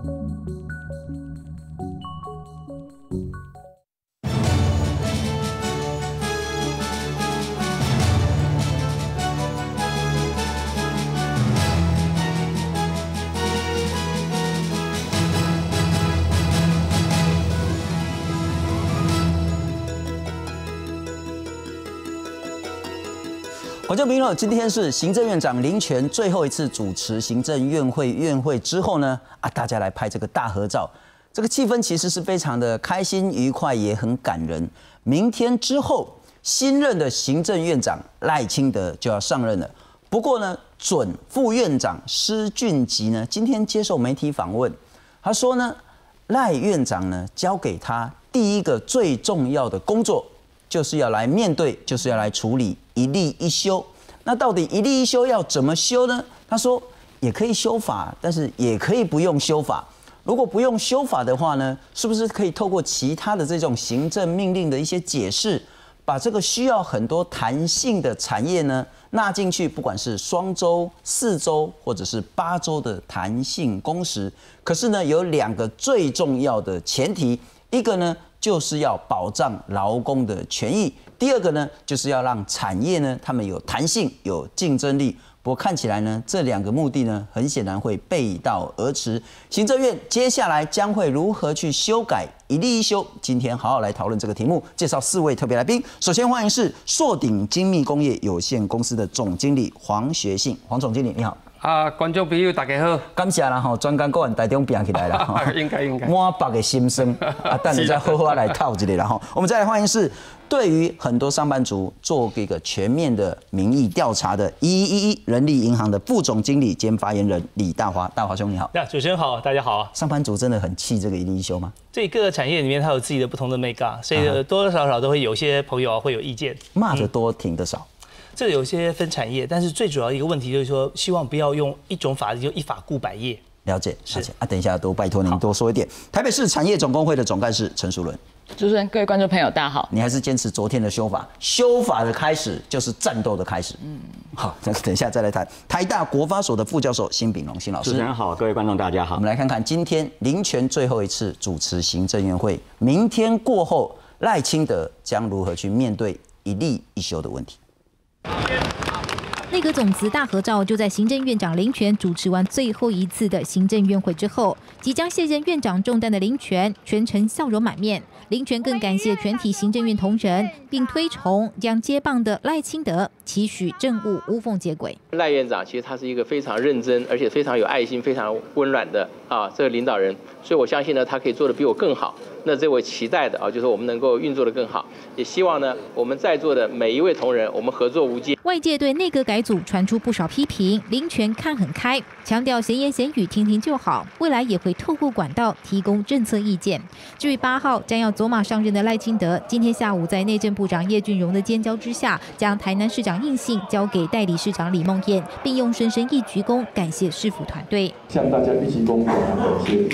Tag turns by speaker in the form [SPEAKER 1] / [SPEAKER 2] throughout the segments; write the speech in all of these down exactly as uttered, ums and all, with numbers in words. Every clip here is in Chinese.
[SPEAKER 1] 观众朋友，今天是行政院长林全最后一次主持行政院会院会之后呢，啊，大家来拍这个大合照，这个气氛其实是非常的开心愉快，也很感人。明天之后，新任的行政院长赖清德就要上任了。不过呢，准副院长施俊吉呢，今天接受媒体访问，他说呢，赖院长呢交给他第一个最重要的工作，就是要来面对，就是要来处理一例一休。那到底一例一休要怎么修呢？他说也可以修法，但是也可以不用修法。如果不用修法的话呢，是不是可以透过其他的这种行政命令的一些解释，把这个需要很多弹性的产业呢纳进去？不管是双周、四周或者是八周的弹性工时，可是呢有两个最重要的前提，一个呢就是要保障劳工的权益。第二个呢，就是要让产业呢，他们有弹性、有竞争力。不过看起来呢，这两个目的呢，很显然会背道而驰。行政院接下来将会如何去修改一例一休？今天好好来讨论这个题目，介绍四位特别来宾。首先欢迎是硕鼎精密工业有限公司的总经理黄学信，黄总经理你好。
[SPEAKER 2] 啊，观众朋友大家好，
[SPEAKER 1] 感谢啦吼，专工个人台中变起来了哈，
[SPEAKER 2] 应该应该
[SPEAKER 1] 满腹的心声啊，等你再好好来套一下啦哈。我们再来欢迎是对于很多上班族做一个全面的民意调查的一一一人力银行的副总经理兼发言人李大华，大华兄你好。
[SPEAKER 3] 那主持人好，大家好。
[SPEAKER 1] 上班族真的很气这个一例一休吗？
[SPEAKER 3] 这各个产业里面它有自己的不同的 mega， 所以多多少少都会有些朋友会有意见，
[SPEAKER 1] 骂得多，挺得少。
[SPEAKER 3] 这个有些分产业，但是最主要一个问题就是说，希望不要用一种法律就一法顾百业。
[SPEAKER 1] 了解，了解啊，等一下都拜托您多说一点。台北市产业总工会的总干事陈淑伦，
[SPEAKER 4] 主持人、各位观众朋友，大家好。
[SPEAKER 1] 你还是坚持昨天的修法，修法的开始就是战斗的开始。嗯，好，那等一下再来谈。台大国发所的副教授辛炳荣辛老师，
[SPEAKER 5] 主持人好，各位观众大家好。
[SPEAKER 1] 我们来看看今天林全最后一次主持行政院会，明天过后赖清德将如何去面对一例一休的问题？
[SPEAKER 6] 内阁总辞大合照就在行政院长林全主持完最后一次的行政院会之后，即将卸任院长重担的林全全程笑容满面。林全更感谢全体行政院同仁，并推崇将接棒的赖清德，期许政务无缝接轨。
[SPEAKER 7] 赖院长其实他是一个非常认真，而且非常有爱心、非常温暖的啊这个领导人，所以我相信呢，他可以做得比我更好。那这我期待的啊，就是我们能够运作得更好，也希望呢，我们在座的每一位同仁，我们合作无间。
[SPEAKER 6] 外界对内阁改组传出不少批评，林全看很开，强调闲言闲语听听就好，未来也会透过管道提供政策意见。至于八号将要走马上任的赖清德，今天下午在内政部长叶俊荣的监教之下，将台南市长印信交给代理市长李梦燕，并用深深一鞠躬感谢市府团队，
[SPEAKER 8] 向大家一鞠躬，感谢。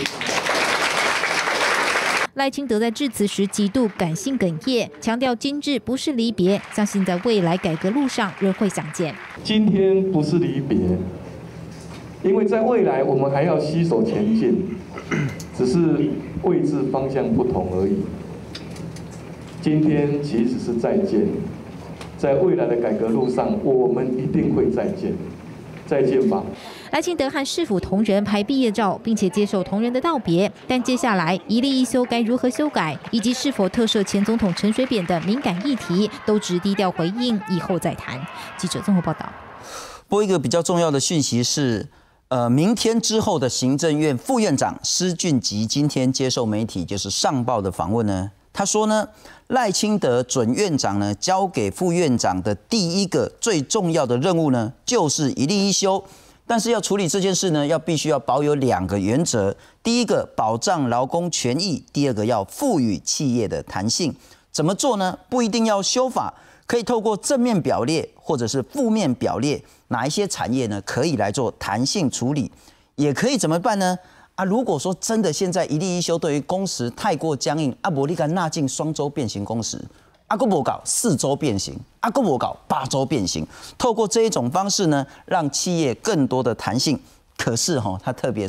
[SPEAKER 6] 赖清德在致辞时极度感性哽咽，强调今日不是离别，相信在未来改革路上仍会相见。
[SPEAKER 8] 今天不是离别，因为在未来我们还要携手前进，只是位置方向不同而已。今天其实是再见，在未来的改革路上，我们一定会再见，再见吧。
[SPEAKER 6] 赖清德和市府同仁拍毕业照，并且接受同仁的道别。但接下来一例一休该如何修改，以及是否特赦前总统陈水扁的敏感议题，都只低调回应，以后再谈。记者综合报道。
[SPEAKER 1] 不过一个比较重要的讯息是，呃，明天之后的行政院副院长施俊吉今天接受媒体就是上报的访问呢，他说呢，赖清德准院长呢交给副院长的第一个最重要的任务呢，就是一例一休。但是要处理这件事呢，要必须要保有两个原则：第一个，保障劳工权益；第二个，要赋予企业的弹性。怎么做呢？不一定要修法，可以透过正面表列或者是负面表列，哪一些产业呢可以来做弹性处理，也可以怎么办呢？啊，如果说真的现在一例一休对于工时太过僵硬，啊，不你敢纳进双周变形工时。阿哥无搞四周变形，阿哥无搞八周变形。透过这一种方式呢，让企业更多的弹性。可是哈，他特别说，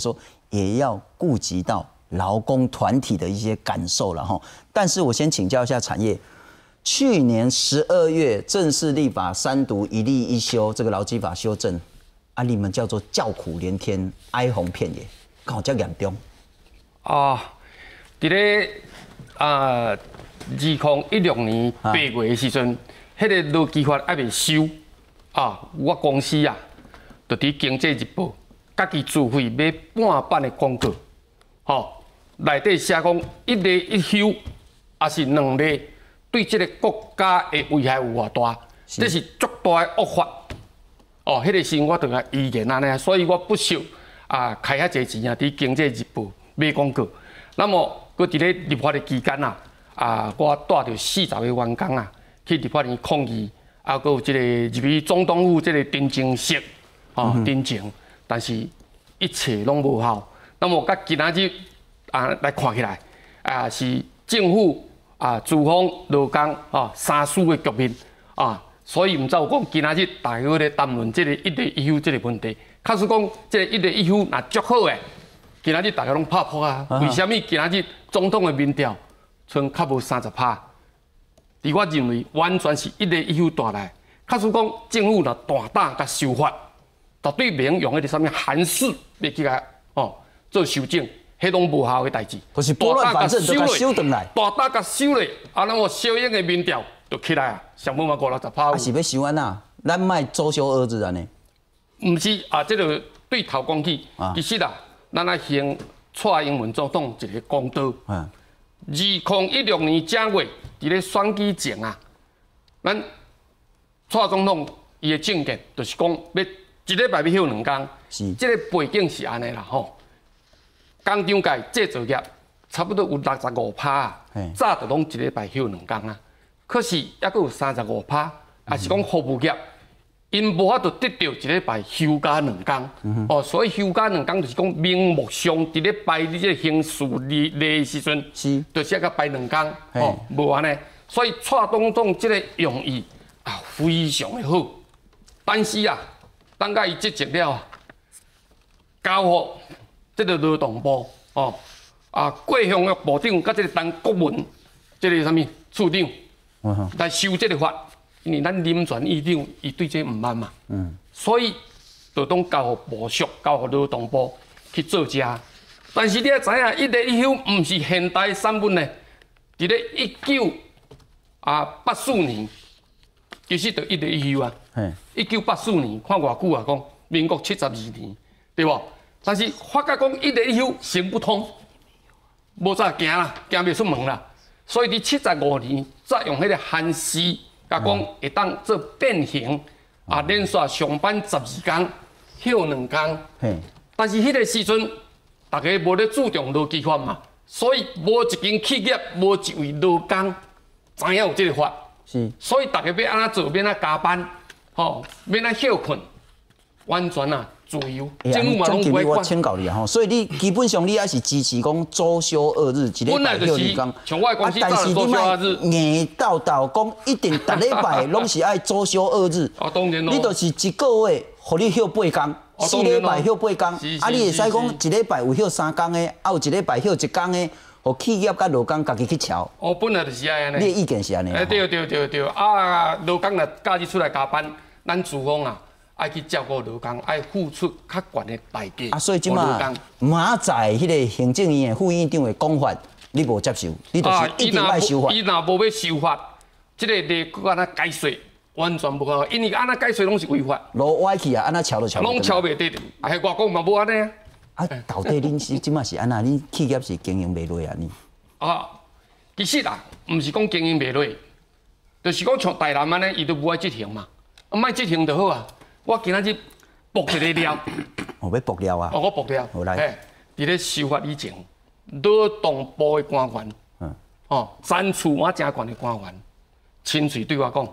[SPEAKER 1] 也要顾及到劳工团体的一些感受了哈。但是我先请教一下产业，去年十二月正式立法三读一例一修这个劳基法修正，啊，你们叫做叫苦连天、哀鸿遍野，刚好叫严重。
[SPEAKER 2] 啊，伫咧啊，二零一六年八月的时阵，迄、啊、个劳基法还未修啊，我公司啊，就伫经济日报家己自费买半版的广告，吼、哦，内底写讲一例一休，还是两例，对这个国家的危害有偌大，这是足大的恶法。哦，迄、那个时我就甲意见安尼，所以我不惜啊开遐济钱啊，伫经济日报买广告。那么，佮伫咧立法的期间啊，啊，我带着四十个员工啊，去立法院抗议，啊，佮有即个入去总统府即个陈情室啊陈情，但是一切拢无效。那么，甲今仔日啊来看起来，啊是政府啊、资方、劳工啊三输的局面啊。所以，毋才有讲今仔日大家咧谈论即个一例一休即个问题。假使讲即个一例一休若足好诶，今仔日大家拢拍破啊。为什么今仔日总统诶民调剩较无三十趴？而我认为完全是一例一休带来。假使讲政府若大胆甲修法，绝对袂用用迄个啥物函数要去甲哦做修正，迄拢无效诶代志。
[SPEAKER 1] 就是拨乱反正，就甲修转来。
[SPEAKER 2] 大胆甲修咧，啊，那么小英诶民调。就起来啊，上尾嘛五六十趴。啊
[SPEAKER 1] 是要修安那？咱卖周休二日安尼？
[SPEAKER 2] 毋是啊，这个对头讲起，啊、其实啊，咱啊行蔡英文总统一个公道。二零一六年正月，伫咧选举前啊，咱蔡总统伊的政见就是讲要一礼拜要休两工。是。这个背景是安尼啦吼，工厂界制造业差不多有六十五趴啊，早就拢一礼拜休两工啊。可是，还佫有三十五趴，也是讲服务业，因无法度得到一礼拜休假两工。嗯、哦，所以休假两工就是讲明目上伫咧排你这刑事例例时阵，是，就是甲排两工。哦，无安尼。所以蔡总统这个用意啊，非常的好。但是啊，等甲伊执政了，交互这个劳动部哦，啊，过向的部长甲这个当国文，这个啥物处长。来修这个法，因为咱林全议长伊对这毋满嘛，嗯，所以就当交互部属、交互劳动部去做遮。但是你也知影，一例一休毋是现代产物呢，伫咧一九啊八四年，其实就一例一休啊。一九八四年，看偌久啊，讲民国七十二年，对无？但是发觉讲一例一休行不通，无再行啦，行袂出门啦。所以伫七十五年，再用迄个函数，甲讲会当做变形，啊，连续上班十二天，休两天。但是迄个时阵，大家无咧注重劳基法嘛，所以无一间企业，无一位劳工知影有即个法。是。所以大家要安怎做，免安加班，吼，免安休困，完全啊。自由，政府嘛拢不会管。我请教你啊，吼，所以你基本上你还是支持讲周休二日，一礼拜休二工。像我公司早就周休二日。硬斗斗讲一定逐礼拜拢是爱周休二日。啊，当然咯。你就是一个月，互你休八工，四礼拜休八工。啊，你会使讲一礼拜有休三工的，啊有一礼拜休一工的，互企业甲劳工家己去调。哦，本来就是安尼。你的意见是安尼。哎，对对对对，啊，劳工若假日出来加班，咱资方啊。爱去照顾劳工，爱付出较悬的代价。啊，所以即马马仔迄个行政院的副院长的讲法，你无接受，你就是一定爱修法。伊若无要修法，即个例佮安那解说，完全无可能，因为安那解说拢是违法。路歪去啊，安那敲就敲。拢敲袂得，啊，外公嘛无安尼啊。啊，到底恁是即马是安那？恁企业是经营袂落啊？呢？啊，其实啊，毋是讲经营袂落，就是讲像台南安尼，伊都无爱执行嘛，啊，莫执行就好啊。我今仔日爆一个料，哦，要爆料啊！哦，我爆料，好来。伫咧修法以前，劳动部的官员，嗯，哦，赞助我正悬的官员，亲嘴对我讲，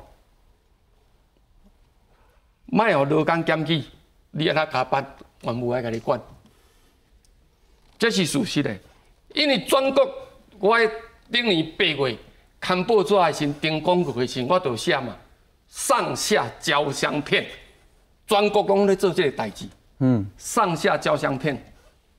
[SPEAKER 2] 莫互劳工检举，你安那加班，我无爱甲你管。这是事实的，因为全国我顶年八月看报纸的时登广告的时，我就写嘛，上下交相骗。全国拢咧做这个代志，嗯，上下交相骗，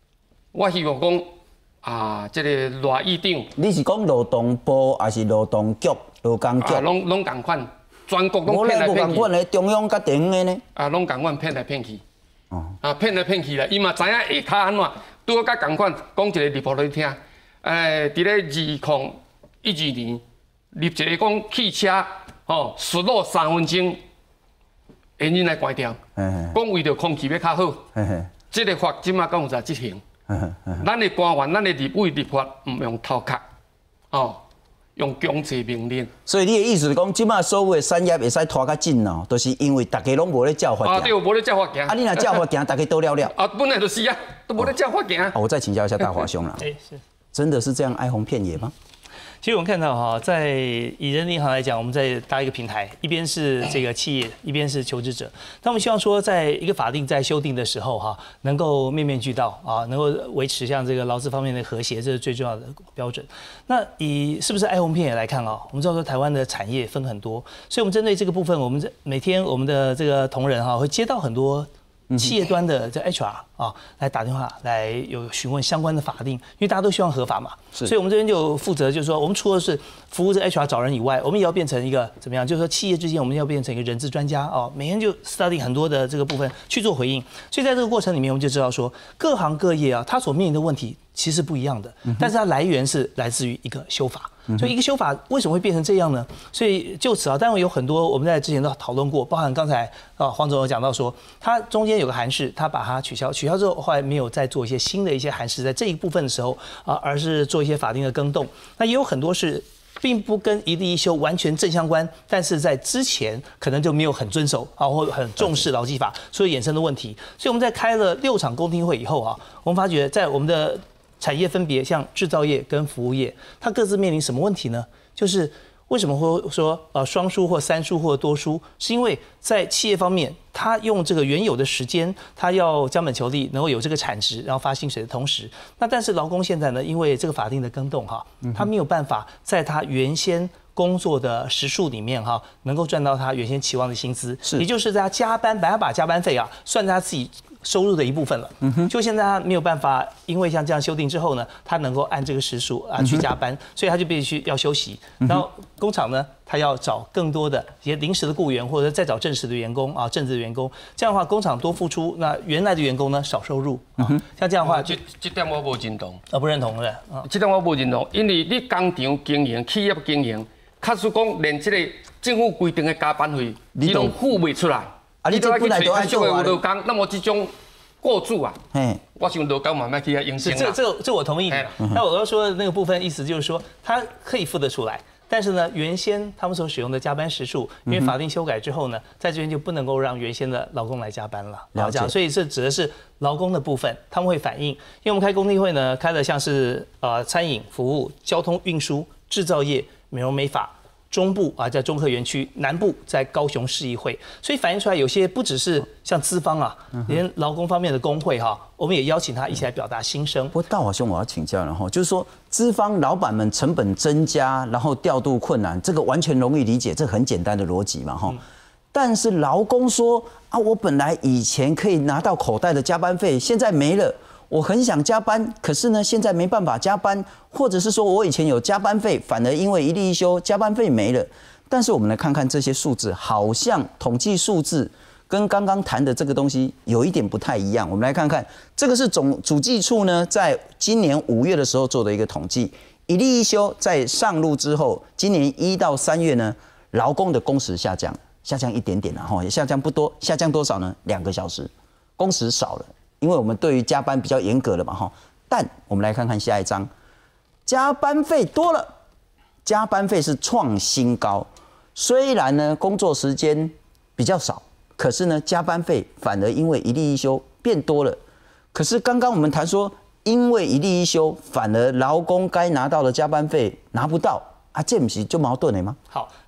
[SPEAKER 2] 我希望讲啊，这个赖议长，
[SPEAKER 1] 你是讲劳动部还是劳动局、劳工局？
[SPEAKER 2] 啊，拢拢共款，全国拢
[SPEAKER 1] 骗来骗去。无共款的中央甲地方的呢？
[SPEAKER 2] 啊，拢共款骗来骗去。哦。啊，骗来骗去啦，伊嘛知影下骹安怎，拄好甲共款讲一个立法你听。诶，伫咧二零一二年立一个讲汽車吼速路三分鐘，原因来关掉。讲为着空气要较好，这个法即马讲有在执行。咱的官员、咱的立委立法唔用头壳，哦，用强制命令。
[SPEAKER 1] 所以你的意思是讲，即马所有的产业会使拖较紧哦，都是因为大家拢无咧照法行。
[SPEAKER 2] 啊，对，无咧照法行。
[SPEAKER 1] 啊，你若照法行，大家都了了。
[SPEAKER 2] 啊，本来就是啊，都无咧照法行。
[SPEAKER 1] 我再请教一下大华兄啦。
[SPEAKER 3] 哎，是。
[SPEAKER 1] 真的是这样哀鸿遍野吗？
[SPEAKER 3] 其实我们看到哈，在以人力银行来讲，我们在搭一个平台，一边是这个企业，一边是求职者。那我们希望说，在一个法定在修订的时候哈，能够面面俱到啊，能够维持像这个劳资方面的和谐，这是最重要的标准。那以是不是哀鸿遍野来看啊？我们知道说台湾的产业分很多，所以我们针对这个部分，我们每天我们的这个同仁哈会接到很多企业端的这 H R 啊，来打电话来有询问相关的法令，因为大家都希望合法嘛，所以我们这边就负责，就是说我们除了是服务这 H R 找人以外，我们也要变成一个怎么样？就是说企业之间我们要变成一个人资专家哦，每天就 study 很多的这个部分去做回应。所以在这个过程里面，我们就知道说各行各业啊，它所面临的问题其实不一样的，但是它来源是来自于一个修法。所以一个修法为什么会变成这样呢？所以就此啊，当然有很多我们在之前都讨论过，包含刚才啊黄总有讲到说，它中间有个函释，它把它取消，取消之后后来没有再做一些新的一些函释，在这一部分的时候啊，而是做一些法定的更动。那也有很多是并不跟一例一休完全正相关，但是在之前可能就没有很遵守啊，或很重视劳基法，所以衍生的问题。所以我们在开了六场公听会以后啊，我们发觉在我们的产业分别，像制造业跟服务业，它各自面临什么问题呢？就是为什么会说呃双输或三输或多输？是因为在企业方面，它用这个原有的时间，它要将本求利，能够有这个产值，然后发薪水的同时，那但是劳工现在呢，因为这个法定的更动哈，他没有办法在他原先工作的时数里面哈，能够赚到他原先期望的薪资，也就是在他加班，本来把加班费啊算在他自己收入的一部分了，嗯、就现在他没有办法，因为像这样修订之后呢，他能够按这个时数啊去加班，嗯、所以他就必须要休息。然后工厂呢，他要找更多的一些临时的雇员，或者再找正式的员工啊，正职的员工。这样的话，工厂多付出，那原来的员工呢少收入。啊、像这样的话，
[SPEAKER 2] 这这点我不认同。
[SPEAKER 3] 啊，不认同对不对？
[SPEAKER 2] 这点我不认同，因为你工厂经营、企业经营，假使讲连这个政府规定的加班费，你都付不出来。啊！你这本来就爱做啊。劳工，那么这种雇主啊，我想劳工慢慢去要应征啦。
[SPEAKER 3] 这这这我同意。那我要说的那个部分意思就是说，他可以付得出来，但是呢，原先他们所使用的加班时数，因为法定修改之后呢，在这边就不能够让原先的劳工来加班了。
[SPEAKER 1] 了解。
[SPEAKER 3] 所以这指的是劳工的部分，他们会反映，因为我们开公听会呢，开的像是呃餐饮服务、交通运输、制造业、美容美发。中部啊，在中和园区；南部在高雄市议会，所以反映出来有些不只是像资方啊，连劳工方面的工会哈，我们也邀请他一起来表达心声。
[SPEAKER 1] 不过大华兄，我要请教了哈，就是说资方老板们成本增加，然后调度困难，这个完全容易理解，这很简单的逻辑嘛哈。嗯、但是劳工说啊，我本来以前可以拿到口袋的加班费，现在没了。我很想加班，可是呢，现在没办法加班，或者是说我以前有加班费，反而因为一例一休，加班费没了。但是我们来看看这些数字，好像统计数字跟刚刚谈的这个东西有一点不太一样。我们来看看，这个是总主计处呢，在今年五月的时候做的一个统计，一例一休在上路之后，今年一到三月呢，劳工的工时下降，下降一点点了哈，也下降不多，下降多少呢？两个小时，工时少了。因为我们对于加班比较严格了嘛哈，但我们来看看下一章，加班费多了，加班费是创新高。虽然呢工作时间比较少，可是呢加班费反而因为一例一休变多了。可是刚刚我们谈说，因为一例一休，反而劳工该拿到的加班费拿不到啊，这不是就矛盾了吗？
[SPEAKER 3] 好，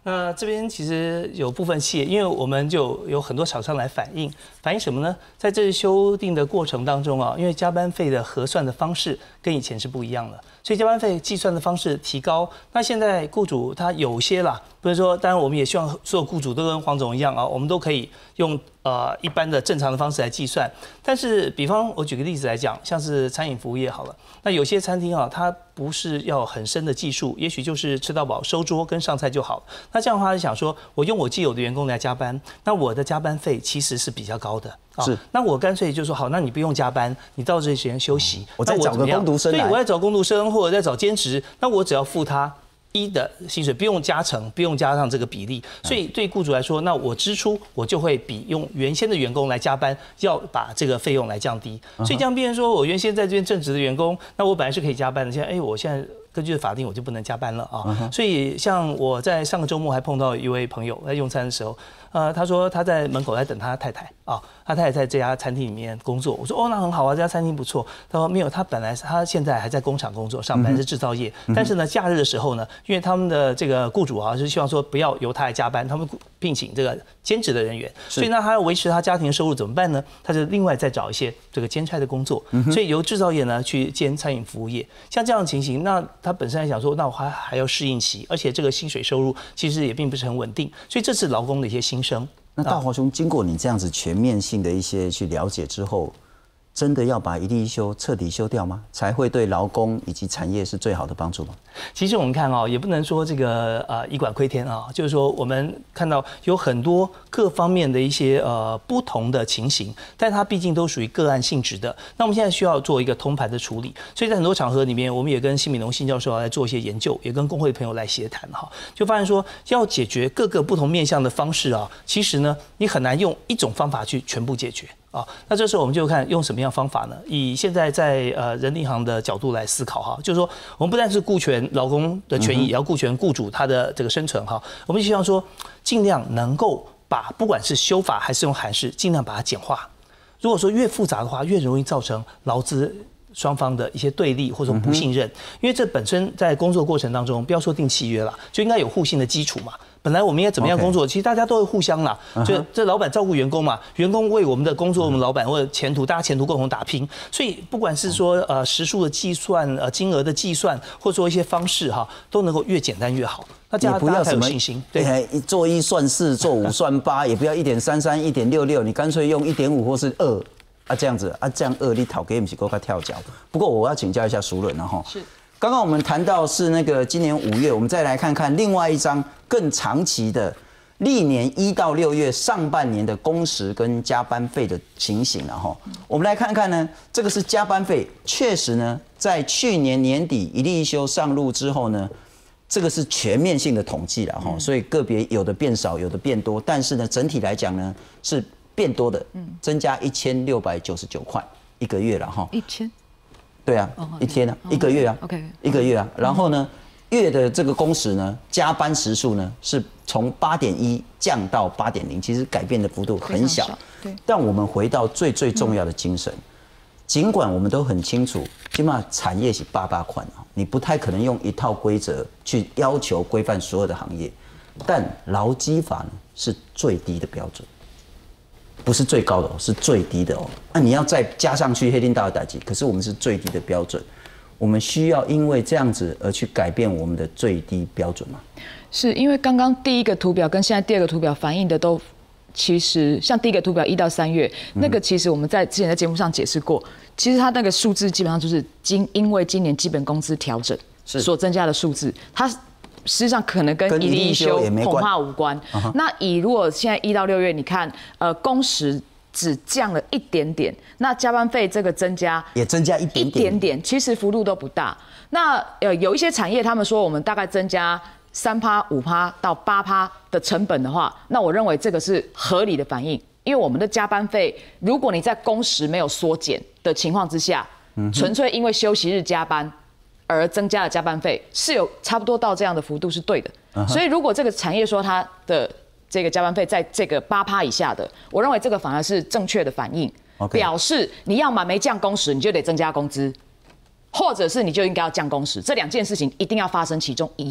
[SPEAKER 3] 那这边其实有部分企业，因为我们就有很多厂商来反映，反映什么呢？在这修订的过程当中啊，因为加班费的核算的方式跟以前是不一样了，所以加班费计算的方式提高。那现在雇主他有些啦，不是说，当然我们也希望所有雇主都跟黄总一样啊，我们都可以用呃一般的正常的方式来计算。但是，比方我举个例子来讲，像是餐饮服务业好了，那有些餐厅啊，它不是要很深的技术，也许就是吃到饱、收桌跟上菜就好。那这样的话，就想说我用我既有的员工来加班，那我的加班费其实是比较高的。
[SPEAKER 1] 是，
[SPEAKER 3] 那我干脆就说好，那你不用加班，你到这些时间休息，
[SPEAKER 1] 我再找个工读生来，
[SPEAKER 3] 对，我在找工读生或者在找兼职，那我只要付他一的薪水，不用加成，不用加上这个比例，所以对雇主来说，那我支出我就会比用原先的员工来加班要把这个费用来降低，所以这样变成说我原先在这边正职的员工，那我本来是可以加班的，现在哎，我现在根据法定我就不能加班了啊，所以像我在上个周末还碰到一位朋友在用餐的时候。呃，他说他在门口在等他太太啊，他太太在这家餐厅里面工作。我说哦，那很好啊，这家餐厅不错。他说没有，他本来他现在还在工厂工作，上班是制造业。嗯、但是呢，假日的时候呢，因为他们的这个雇主啊是希望说不要由他来加班，他们聘请这个兼职的人员，所以呢，他要维持他家庭的收入怎么办呢？他就另外再找一些这个兼差的工作，嗯、所以由制造业呢去兼餐饮服务业。像这样的情形，那他本身来讲说，那我还还要适应期，而且这个薪水收入其实也并不是很稳定，所以这是劳工的一些心声。
[SPEAKER 1] 那大华兄，经过你这样子全面性的一些去了解之后，真的要把一例一休彻底休掉吗？才会对劳工以及产业是最好的帮助吗？
[SPEAKER 3] 其实我们看哦，也不能说这个呃以管窥天啊，就是说我们看到有很多各方面的一些呃不同的情形，但它毕竟都属于个案性质的。那我们现在需要做一个通盘的处理，所以在很多场合里面，我们也跟辛敏龙辛教授来做一些研究，也跟工会的朋友来协谈哈，就发现说要解决各个不同面向的方式啊，其实呢你很难用一种方法去全部解决。啊，那这时候我们就看用什么样方法呢？以现在在呃人力银行的角度来思考哈，就是说我们不但是顾全劳工的权益，也要顾全雇主他的这个生存哈。我们希望说尽量能够把不管是修法还是用函释，尽量把它简化。如果说越复杂的话，越容易造成劳资双方的一些对立或者不信任，因为这本身在工作过程当中，不要说订契约了，就应该有互信的基础嘛。本来我们应该怎么样工作？ Okay. 其实大家都会互相啦，就这老板照顾员工嘛，员工为我们的工作，我们老板为了前途，大家前途共同打拼。所以不管是说呃时数的计算、呃金额的计算，或者说一些方式哈，都能够越简单越好。那这样大家才有信心。
[SPEAKER 1] 对，做一算四，做五算八，也不要一点三三、一点六六，你干脆用一点五或是二啊这样子啊，这样二你讨给不起够他跳脚。不过我要请教一下淑伦了哈。是。刚刚我们谈到是那个今年五月，我们再来看看另外一张更长期的，历年一到六月上半年的工时跟加班费的情形了哈。我们来看看呢，这个是加班费，确实呢，在去年年底一例一休上路之后呢，这个是全面性的统计了哈，所以个别有的变少，有的变多，但是呢，整体来讲呢是变多的，增加一千六百九十九块一个月了哈。
[SPEAKER 4] 一千。
[SPEAKER 1] 对啊，一天啊，一个月啊，
[SPEAKER 4] OK，
[SPEAKER 1] 一个月啊，然后呢，月的这个工时呢，加班时数呢是从八点一降到八点零，其实改变的幅度很小。对，但我们回到最最重要的精神，尽管我们都很清楚，起码产业是八八款啊，你不太可能用一套规则去要求规范所有的行业，但劳基法呢是最低的标准。不是最高的哦，是最低的哦。那你要再加上去黑丁大的打击，可是我们是最低的标准，我们需要因为这样子而去改变我们的最低标准吗？
[SPEAKER 4] 是因为刚刚第一个图表跟现在第二个图表反映的都，其实像第一个图表一到三月，那个其实我们在之前在节目上解释过，其实它那个数字基本上就是今因为今年基本工资调整所增加的数字，它。实际上可能跟一例一休恐怕无关。Uh-huh. 那以如果现在一到六月，你看，呃，工时只降了一点点，那加班费这个增加
[SPEAKER 1] 也增加一点点，
[SPEAKER 4] 一点点，其实幅度都不大。那呃，有一些产业他们说我们大概增加三趴、五趴到八趴的成本的话，那我认为这个是合理的反应，因为我们的加班费，如果你在工时没有缩减的情况之下，纯粹因为休息日加班。而增加的加班费是有差不多到这样的幅度是对的， uh-huh. 所以如果这个产业说它的这个加班费在这个八趴以下的，我认为这个反而是正确的反应， okay. 表示你要么没降工时，你就得增加工资，或者是你就应该要降工时，这两件事情一定要发生其中一样。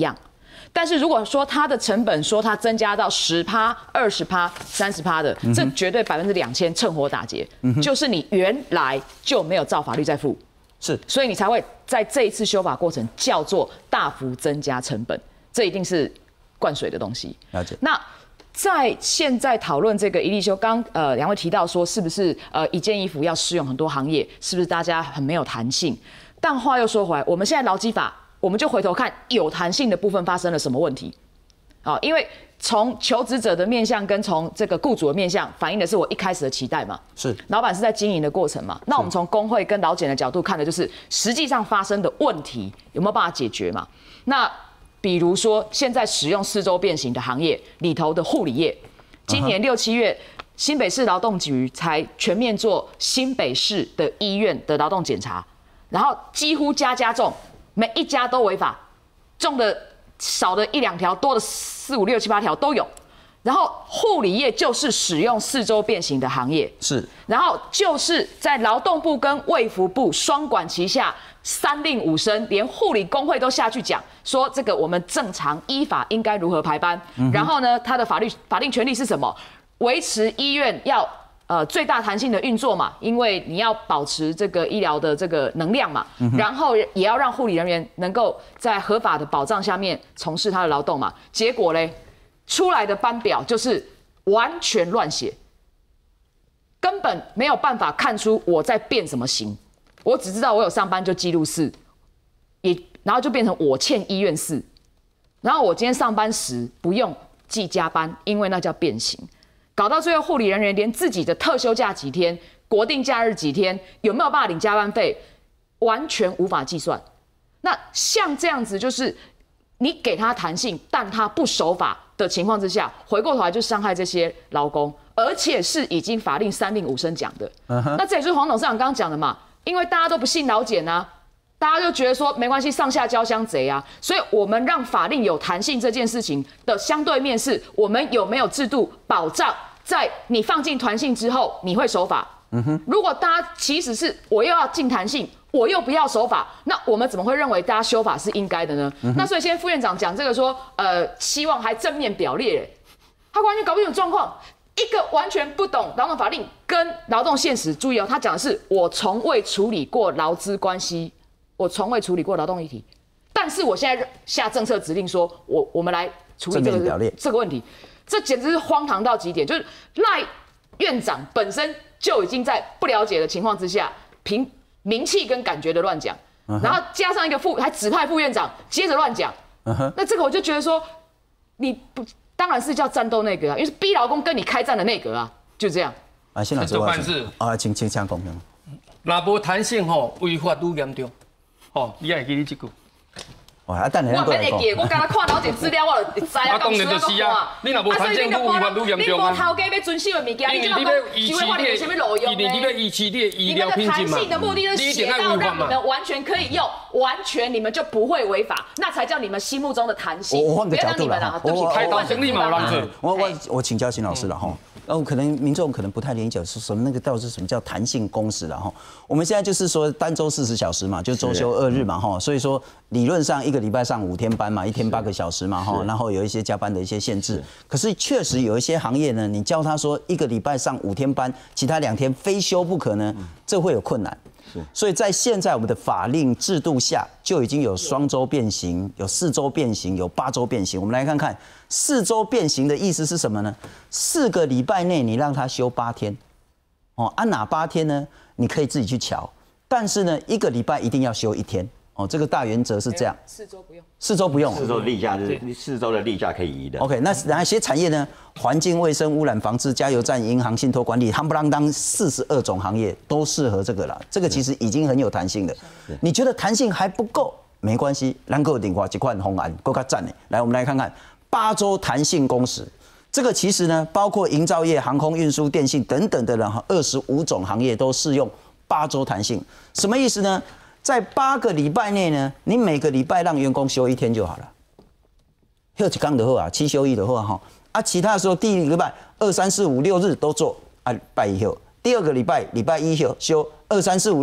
[SPEAKER 4] 但是如果说它的成本说它增加到十趴、二十趴、三十趴的，这绝对百分之两千趁火打劫，就是你原来就没有照法律在付，
[SPEAKER 1] 是，
[SPEAKER 4] 所以你才会在这一次修法过程叫做大幅增加成本，这一定是灌水的东西。
[SPEAKER 1] 了解。
[SPEAKER 4] 那在现在讨论这个一例修，刚呃两位提到说是不是呃一件衣服要适用很多行业，是不是大家很没有弹性？但话又说回来，我们现在劳基法，我们就回头看有弹性的部分发生了什么问题？啊，因为从求职者的面向跟从这个雇主的面向反映的是我一开始的期待嘛，
[SPEAKER 1] 是
[SPEAKER 4] 老板是在经营的过程嘛。那我们从工会跟劳检的角度看的就是实际上发生的问题有没有办法解决嘛？那比如说，现在使用四周变形的行业里头的护理业，今年六七月，新北市劳动局才全面做新北市的医院的劳动检查，然后几乎家家中，每一家都违法，中的少的一两条，多的四五六七八条都有。然后护理业就是使用四周变形的行业，
[SPEAKER 1] 是，
[SPEAKER 4] 然后就是在劳动部跟卫福部双管齐下，三令五申，连护理工会都下去讲，说这个我们正常依法应该如何排班，嗯、然后呢，它的法律法定权利是什么？维持医院要呃最大弹性的运作嘛，因为你要保持这个医疗的这个能量嘛，嗯、然后也要让护理人员能够在合法的保障下面从事他的劳动嘛。结果嘞？出来的班表就是完全乱写，根本没有办法看出我在变什么形。我只知道我有上班就记录四，也然后就变成我欠医院四，然后我今天上班时不用记加班，因为那叫变形。搞到最后，护理人员连自己的特休假几天、国定假日几天，有没有办法领加班费，完全无法计算。那像这样子，就是你给他弹性，但他不守法的情况之下，回过头来就伤害这些劳工，而且是已经法令三令五申讲的。Uh-huh. 那这也就是黄董事长刚刚讲的嘛，因为大家都不信劳检啊，大家就觉得说没关系，上下交相贼啊，所以我们让法令有弹性这件事情的相对面是，我们有没有制度保障，在你放进弹性之后，你会守法。Uh-huh. 如果大家其实是我又要进弹性，我又不要守法，那我们怎么会认为大家修法是应该的呢？嗯、那所以现在副院长讲这个说，呃，希望还正面表列，他完全搞不清楚状况，一个完全不懂劳动法令跟劳动现实。注意哦，他讲的是我从未处理过劳资关系，我从未处理过劳动议题，但是我现在下政策指令说，我我们来处理这个这个问题，这简直是荒唐到极点。就是赖院长本身就已经在不了解的情况之下，凭名气跟感觉的乱讲， uh-huh. 然后加上一个副还指派副院长接着乱讲， uh-huh. 那这个我就觉得说，你不当然是叫战斗内阁啊，因为是逼劳工跟你开战的内阁啊，就这样。
[SPEAKER 1] 啊，谢老师，
[SPEAKER 2] 办事
[SPEAKER 1] 啊，请请讲公平。
[SPEAKER 2] 若无弹性吼，违法愈严重，吼，你也记你这句。
[SPEAKER 1] 啊，等下
[SPEAKER 4] 我免会记，我刚刚看劳检资料，我就知啊，
[SPEAKER 2] 当然就是啊，你若无弹性，违法愈严重啊。
[SPEAKER 4] 你无头家要遵守的物件，你
[SPEAKER 2] 因为你要维持你的，因为你要维持你的医疗品质嘛。
[SPEAKER 4] 你们的弹性的目的就是写到让你们完全可以用，完全你们就不会违法，那才叫你们心目中的弹性。
[SPEAKER 1] 我换个角度了，
[SPEAKER 4] 对不起，
[SPEAKER 2] 开刀生立马让子。
[SPEAKER 1] 我我我请教邢老师了哈。然后可能民众可能不太理解是什么那个到底是什么叫弹性工时了哈。我们现在就是说单周四十小时嘛，就周休二日嘛哈，所以说理论上一个礼拜上五天班嘛，一天八个小时嘛哈，然后有一些加班的一些限制。可是确实有一些行业呢，你叫他说一个礼拜上五天班，其他两天非休不可呢，这会有困难。所以在现在我们的法令制度下，就已经有双周变形、有四周变形、有八周变形。我们来看看四周变形的意思是什么呢？四个礼拜内你让他休八天，哦，按哪八天呢？你可以自己去瞧，但是呢，一个礼拜一定要休一天。哦，这个大原则是这样。
[SPEAKER 4] 四周不用。
[SPEAKER 1] 四周不用。
[SPEAKER 5] 四周例假是四周的例假可以移的。
[SPEAKER 1] OK， 那哪些产业呢？环境卫生、污染防治、加油站、银行、信托管理，夯不啷当四十二种行业都适合这个了。这个其实已经很有弹性的。你觉得弹性还不够？没关系，咱够领话几块红案够他赞的。来，我们来看看八周弹性工时。这个其实呢，包括营造业、航空运输、电信等等的人，二十五种行业都适用八周弹性。什么意思呢？在八个礼拜内呢，你每个礼拜让员工休一天就好了。休一天就好啊，七休一就好哈。啊，其他的时候第一个礼拜二三四五六日都做啊，拜一休。第二个礼拜礼拜一休休，二三四五六啊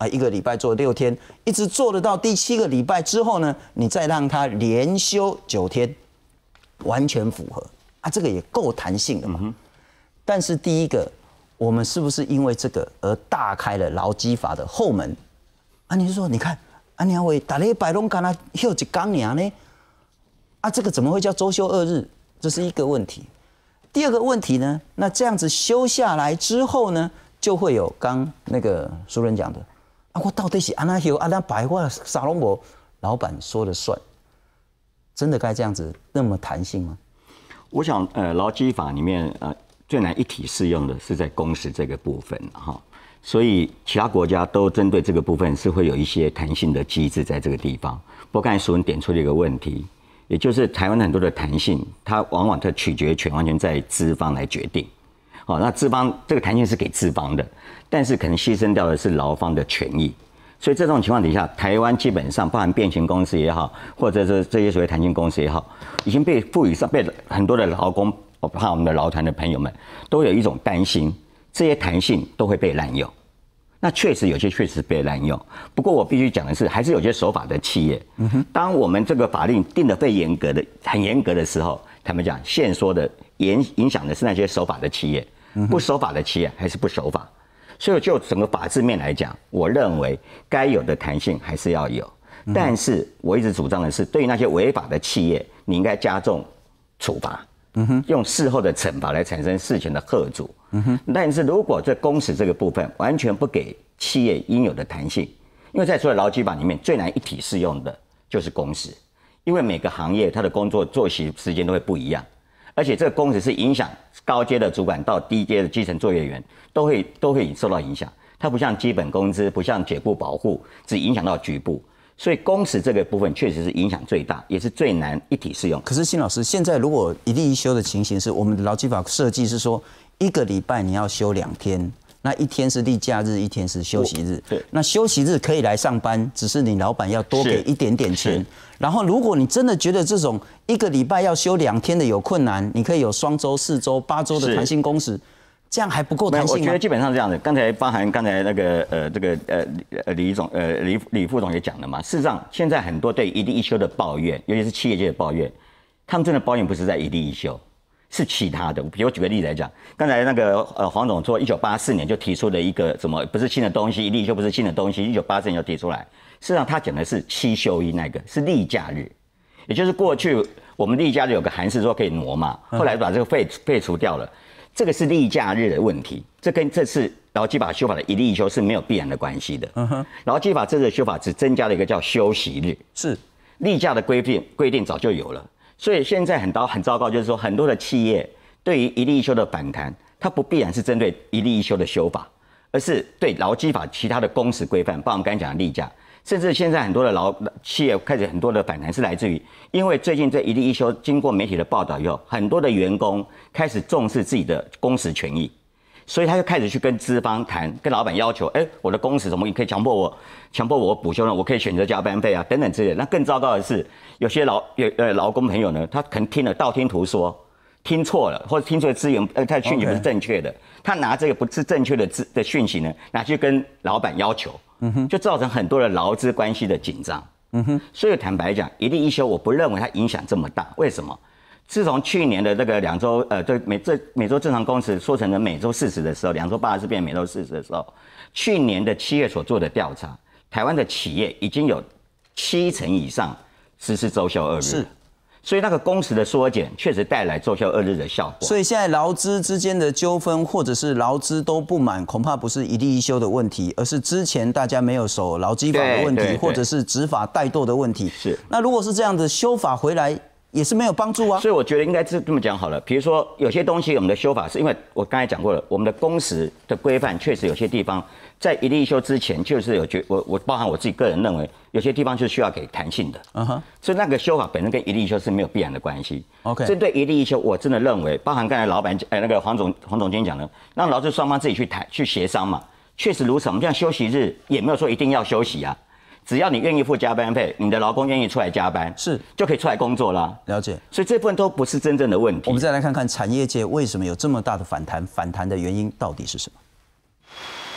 [SPEAKER 1] 啊，一个礼拜做六天，一直做得到第七个礼拜之后呢，你再让他连休九天，完全符合啊，这个也够弹性的嘛。嗯、但是第一个，我们是不是因为这个而大开了劳基法的后门？啊，你就说，你看，啊，你要为打礼拜拢干那休一天年呢？啊，这个怎么会叫周休二日？这是一个问题。第二个问题呢，那这样子休下来之后呢，就会有刚那个苏人讲的，啊，我到底是安那休安那白话啥拢无，老板说了算，真的该这样子那么弹性吗？
[SPEAKER 5] 我想，呃，劳基法里面呃最难一体适用的是在工时这个部分哈，所以其他国家都针对这个部分是会有一些弹性的机制在这个地方。不过刚才苏文点出了一个问题。也就是台湾很多的弹性，它往往它取决权完全在资方来决定。好，那资方这个弹性是给资方的，但是可能牺牲掉的是劳方的权益。所以这种情况底下，台湾基本上包含变形公司也好，或者是这些所谓弹性公司也好，已经被赋予上被很多的劳工，包括我们的劳团的朋友们，都有一种担心，这些弹性都会被滥用。那确实有些确实被滥用，不过我必须讲的是，还是有些守法的企业。当我们这个法令定得被严格的、很严格的时候，他们讲限缩的影影响的是那些守法的企业，不守法的企业还是不守法。所以就整个法制面来讲，我认为该有的弹性还是要有，但是我一直主张的是，对于那些违法的企业，你应该加重处罚。嗯哼，用事后的惩罚来产生事前的吓阻。嗯哼，但是如果这工时这个部分完全不给企业应有的弹性，因为在所有劳基法里面最难一体适用的就是工时，因为每个行业它的工作作息时间都会不一样，而且这个工时是影响高阶的主管到低阶的基层作业员都会都会受到影响。它不像基本工资，不像解雇保护，只影响到局部。所以工时这个部分确实是影响最大，也是最难一体适用。
[SPEAKER 1] 可是辛老师，现在如果一例一休的情形是，我们的劳基法设计是说，一个礼拜你要休两天，那一天是例假日，一天是休息日。
[SPEAKER 5] 对，
[SPEAKER 1] 那休息日可以来上班，只是你老板要多给一点点钱。然后，如果你真的觉得这种一个礼拜要休两天的有困难，你可以有双周、四周、八周的弹性工时。这样还不够弹性吗？
[SPEAKER 5] 我觉得基本上是这样的。刚才包含刚才那个呃这个呃呃李总呃李李副总也讲了嘛。事实上，现在很多对一例一休的抱怨，尤其是企业界的抱怨，他们真的抱怨不是在一例一休，是其他的。比如举个例子来讲，刚才那个呃黄总说，一九八四年就提出了一个什么不是新的东西，一例一休不是新的东西，一九八四年就提出来。事实上，他讲的是七休一那个是例假日，也就是过去我们例假日有个函释说可以挪嘛，后来把这个废废除掉了。这个是例假日的问题，这跟这次劳基法修法的一例一休是没有必然的关系的。嗯哼，劳基法这次的修法只增加了一个叫休息日，
[SPEAKER 1] 是
[SPEAKER 5] 例假的规定规定早就有了，所以现在很糟很糟糕，就是说很多的企业对于一例一休的反弹，它不必然是针对一例一休的修法，而是对劳基法其他的工时规范，包括我们刚才讲的例假。甚至现在很多的劳企业开始很多的反弹是来自于，因为最近这一例一休经过媒体的报道以后，很多的员工开始重视自己的工时权益，所以他就开始去跟资方谈，跟老板要求，哎、欸，我的工时怎么可以强迫我强迫我补休呢？我可以选择加班费啊，等等之类的。那更糟糕的是，有些劳有呃劳工朋友呢，他可能听了道听途说，听错了，或者听错的资源呃他的讯息不是正确的， okay. 他拿这个不是正确的资的讯息呢，拿去跟老板要求。就造成很多的劳资关系的紧张。嗯哼，所以坦白讲，一例一休，我不认为它影响这么大。为什么？自从去年的这个两周，呃，这每这每周正常工时缩成了每周四十的时候，两周八十变每周四十的时候，去年的七月所做的调查，台湾的企业已经有七成以上实施周休二日。是。所以那个工时的缩减确实带来周休二日的效果。
[SPEAKER 1] 所以现在劳资之间的纠纷，或者是劳资都不满，恐怕不是一例一休的问题，而是之前大家没有守劳基法的问题，或者是执法怠惰的问题。
[SPEAKER 5] 是。
[SPEAKER 1] 那如果是这样的修法回来，也是没有帮助啊。
[SPEAKER 5] 所以我觉得应该是这么讲好了。比如说有些东西我们的修法是因为我刚才讲过了，我们的工时的规范确实有些地方在一例一休之前就是有觉我我包含我自己个人认为有些地方是需要给弹性的。嗯哼。所以那个修法本身跟一例一休是没有必然的关系。OK。针对一例一休，我真的认为，包含刚才老板呃那个黄总黄总监讲的，让劳资双方自己去谈去协商嘛，确实如此。我们像休息日也没有说一定要休息啊。只要你愿意付加班费，你的劳工愿意出来加班，
[SPEAKER 1] 是
[SPEAKER 5] 就可以出来工作啦。
[SPEAKER 1] 了解，
[SPEAKER 5] 所以这部分都不是真正的问题。
[SPEAKER 1] 我们再来看看产业界为什么有这么大的反弹，反弹的原因到底是什么？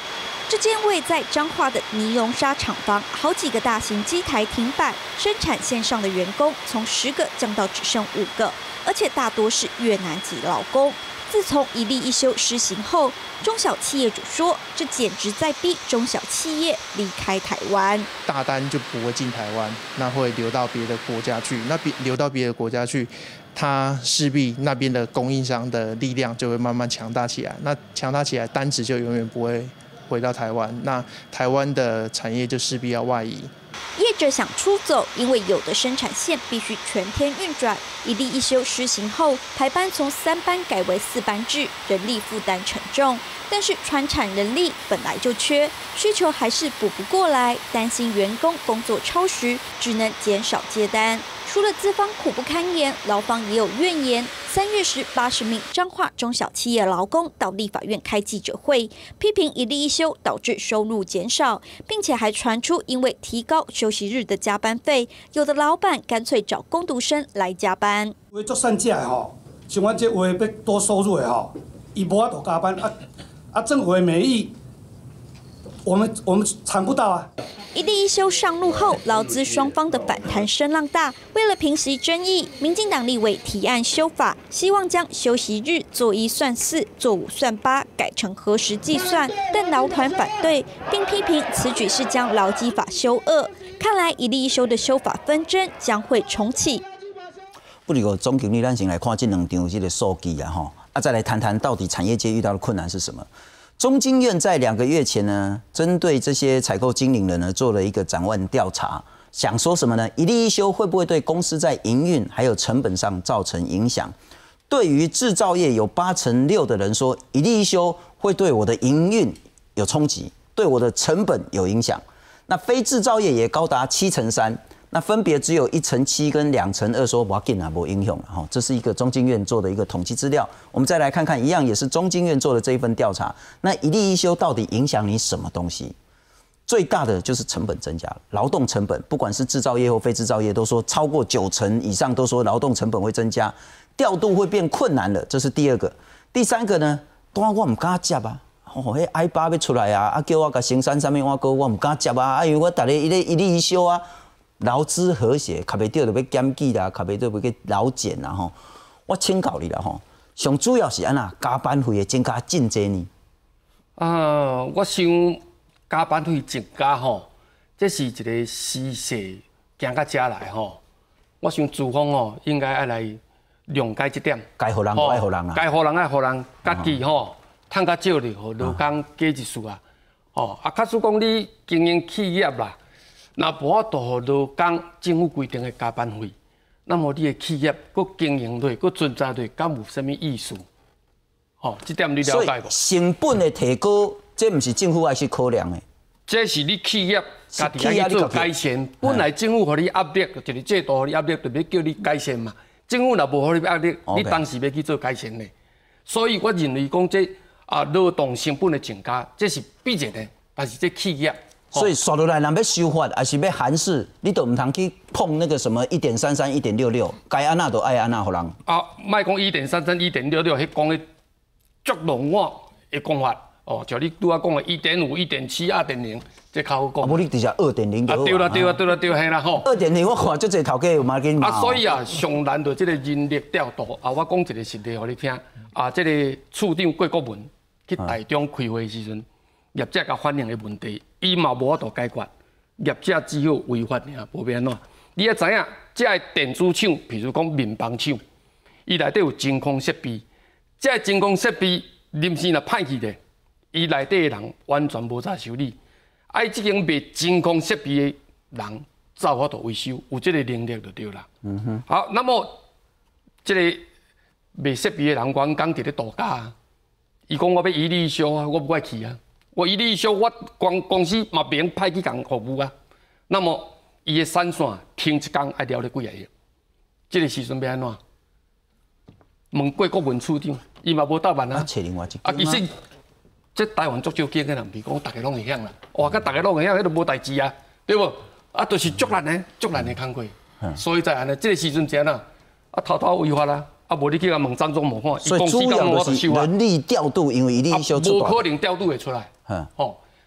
[SPEAKER 9] 这间位在彰化的尼龙纱厂房，好几个大型机台停摆，生产线上的员工从十个降到只剩五个，而且大多是越南籍劳工。自从一例一休施行后，中小企业主说，这简直在逼中小企业离开台湾。
[SPEAKER 10] 大单就不会进台湾，那会流到别的国家去。那别流到别的国家去，它势必那边的供应商的力量就会慢慢强大起来。那强大起来，单子就永远不会回到台湾。那台湾的产业就势必要外移。
[SPEAKER 9] 业者想出走，因为有的生产线必须全天运转。一例一休施行后，排班从三班改为四班制，人力负担沉重。但是传产人力本来就缺，需求还是补不过来，担心员工工作超时，只能减少接单。除了资方苦不堪言，劳方也有怨言。三月时，八十名彰化中小企业劳工到立法院开记者会，批评一例一休导致收入减少，并且还传出因为提高休息日的加班费，有的老板干脆找工读生来加班。
[SPEAKER 11] 为做善假的吼，像我这话要多收入的吼，伊无法度加班啊啊，政府的美意，我们我们尝不到啊。
[SPEAKER 9] 一例一休上路后，劳资双方的反弹声浪大。为了平息争议，民进党立委提案修法，希望将休息日做一算四、做五算八，改成核时计算。但劳团反对，并批评此举是将劳基法修恶。看来一例一休的修法纷争将会重启。
[SPEAKER 1] 不过总经理，咱先来看这两张这个数据啊，吼，啊，再来谈谈到底产业界遇到的困难是什么。中经院在两个月前呢，针对这些采购经理人呢，做了一个展望调查，想说什么呢？一例一休会不会对公司在营运还有成本上造成影响？对于制造业，有八成六的人说，一例一休会对我的营运有冲击，对我的成本有影响。那非制造业也高达七成三。那分别只有一成七跟两成二说我紧啊无影响哈，这是一个中经院做的一个统计资料。我们再来看看，一样也是中经院做的这一份调查。那一例一休到底影响你什么东西？最大的就是成本增加，劳动成本，不管是制造业或非制造业，都说超过九成以上都说劳动成本会增加，调度会变困难了，这是第二个。第三个呢，当然我唔敢接啊。哦，迄 I 八要出来啊，啊叫我甲生产啥物碗糕，我唔敢接啊，啊因为我逐个一例一例一休啊。劳资和谐，卡袂到就要减记啦，卡袂到要去劳检啦吼。我请教你啦吼，上主要是安那加班费的增加真济呢？
[SPEAKER 2] 啊，我想加班费增加吼，这是一个时势行到遮来吼。我想资方吼应该爱来谅解这点。
[SPEAKER 1] 该互人，爱互人啊。
[SPEAKER 2] 该互人爱互人，家己吼趁较少哩，互劳工加一次啊。哦，啊，假使讲你经营企业啦。那无法度互劳工政府规定的加班费，那么你的企业佮经营落、佮存在落，敢有啥物意思？哦，这点你了解无？
[SPEAKER 1] 成本的提高，这毋是政府爱去考量的，
[SPEAKER 2] 这是你企业家己爱去做改善。本来政府互你压力，一个制度互你压力，就要叫你改善嘛。政府若无互你压力，你当时要去做改善的。所以我认为讲这啊劳动成本的增加，这是必然的，但是这企业。
[SPEAKER 1] 所以刷落来，人要修法，还是要函式，你都唔通去碰那个什么一点三三、一点六六，该安那都爱安那，互人。
[SPEAKER 2] 啊，莫讲一点三三、一点六六，迄讲的足笼统的讲法。哦，像你拄仔讲的一点五、一点七、二点零，这较好讲。
[SPEAKER 1] 啊，无你直接二点零就好。
[SPEAKER 2] 啊，对啦，对啦，对啦，对嘿啦吼。
[SPEAKER 1] 二点零我看足侪头家有买紧嘛。
[SPEAKER 2] 啊，所以啊，上难就这个人力调度啊，我讲一个实例互你听。啊，这个处长郭国文去台中开会时阵。业者甲反映的问题，伊嘛无法度解决，业者只好违法尔，无变安怎？你也知影，这个电子厂，譬如讲面板厂，伊内底有真空设备，这个真空设备临时若歹去咧，伊内底的人完全无咋修理，爱即间卖真空设备的人才法度维修，有这个能力就对啦。嗯哼。好，那么这个卖设备的人，员工伫咧度假啊，伊讲我要一例一休啊，我不爱去啊。我一例一休，我公公司嘛免派去共服务啊。那么伊的产线停一工爱了咧几啊亿，这个时阵要安怎？问郭国文处长，伊嘛无答案啊。
[SPEAKER 1] 找另外一
[SPEAKER 2] 啊，其实这台湾足少见的人，比如讲大家拢会晓啦，哇，甲大家拢会晓，迄都无代志啊，对无？啊，就是足难的，足难的工课。所以在安尼，这个时阵怎啊？啊，偷偷违法啦。啊，无你去甲问张忠谋看，
[SPEAKER 1] 所以主要就是人力调度，因为一例一休出大。
[SPEAKER 2] 无可能调度会出来。吼，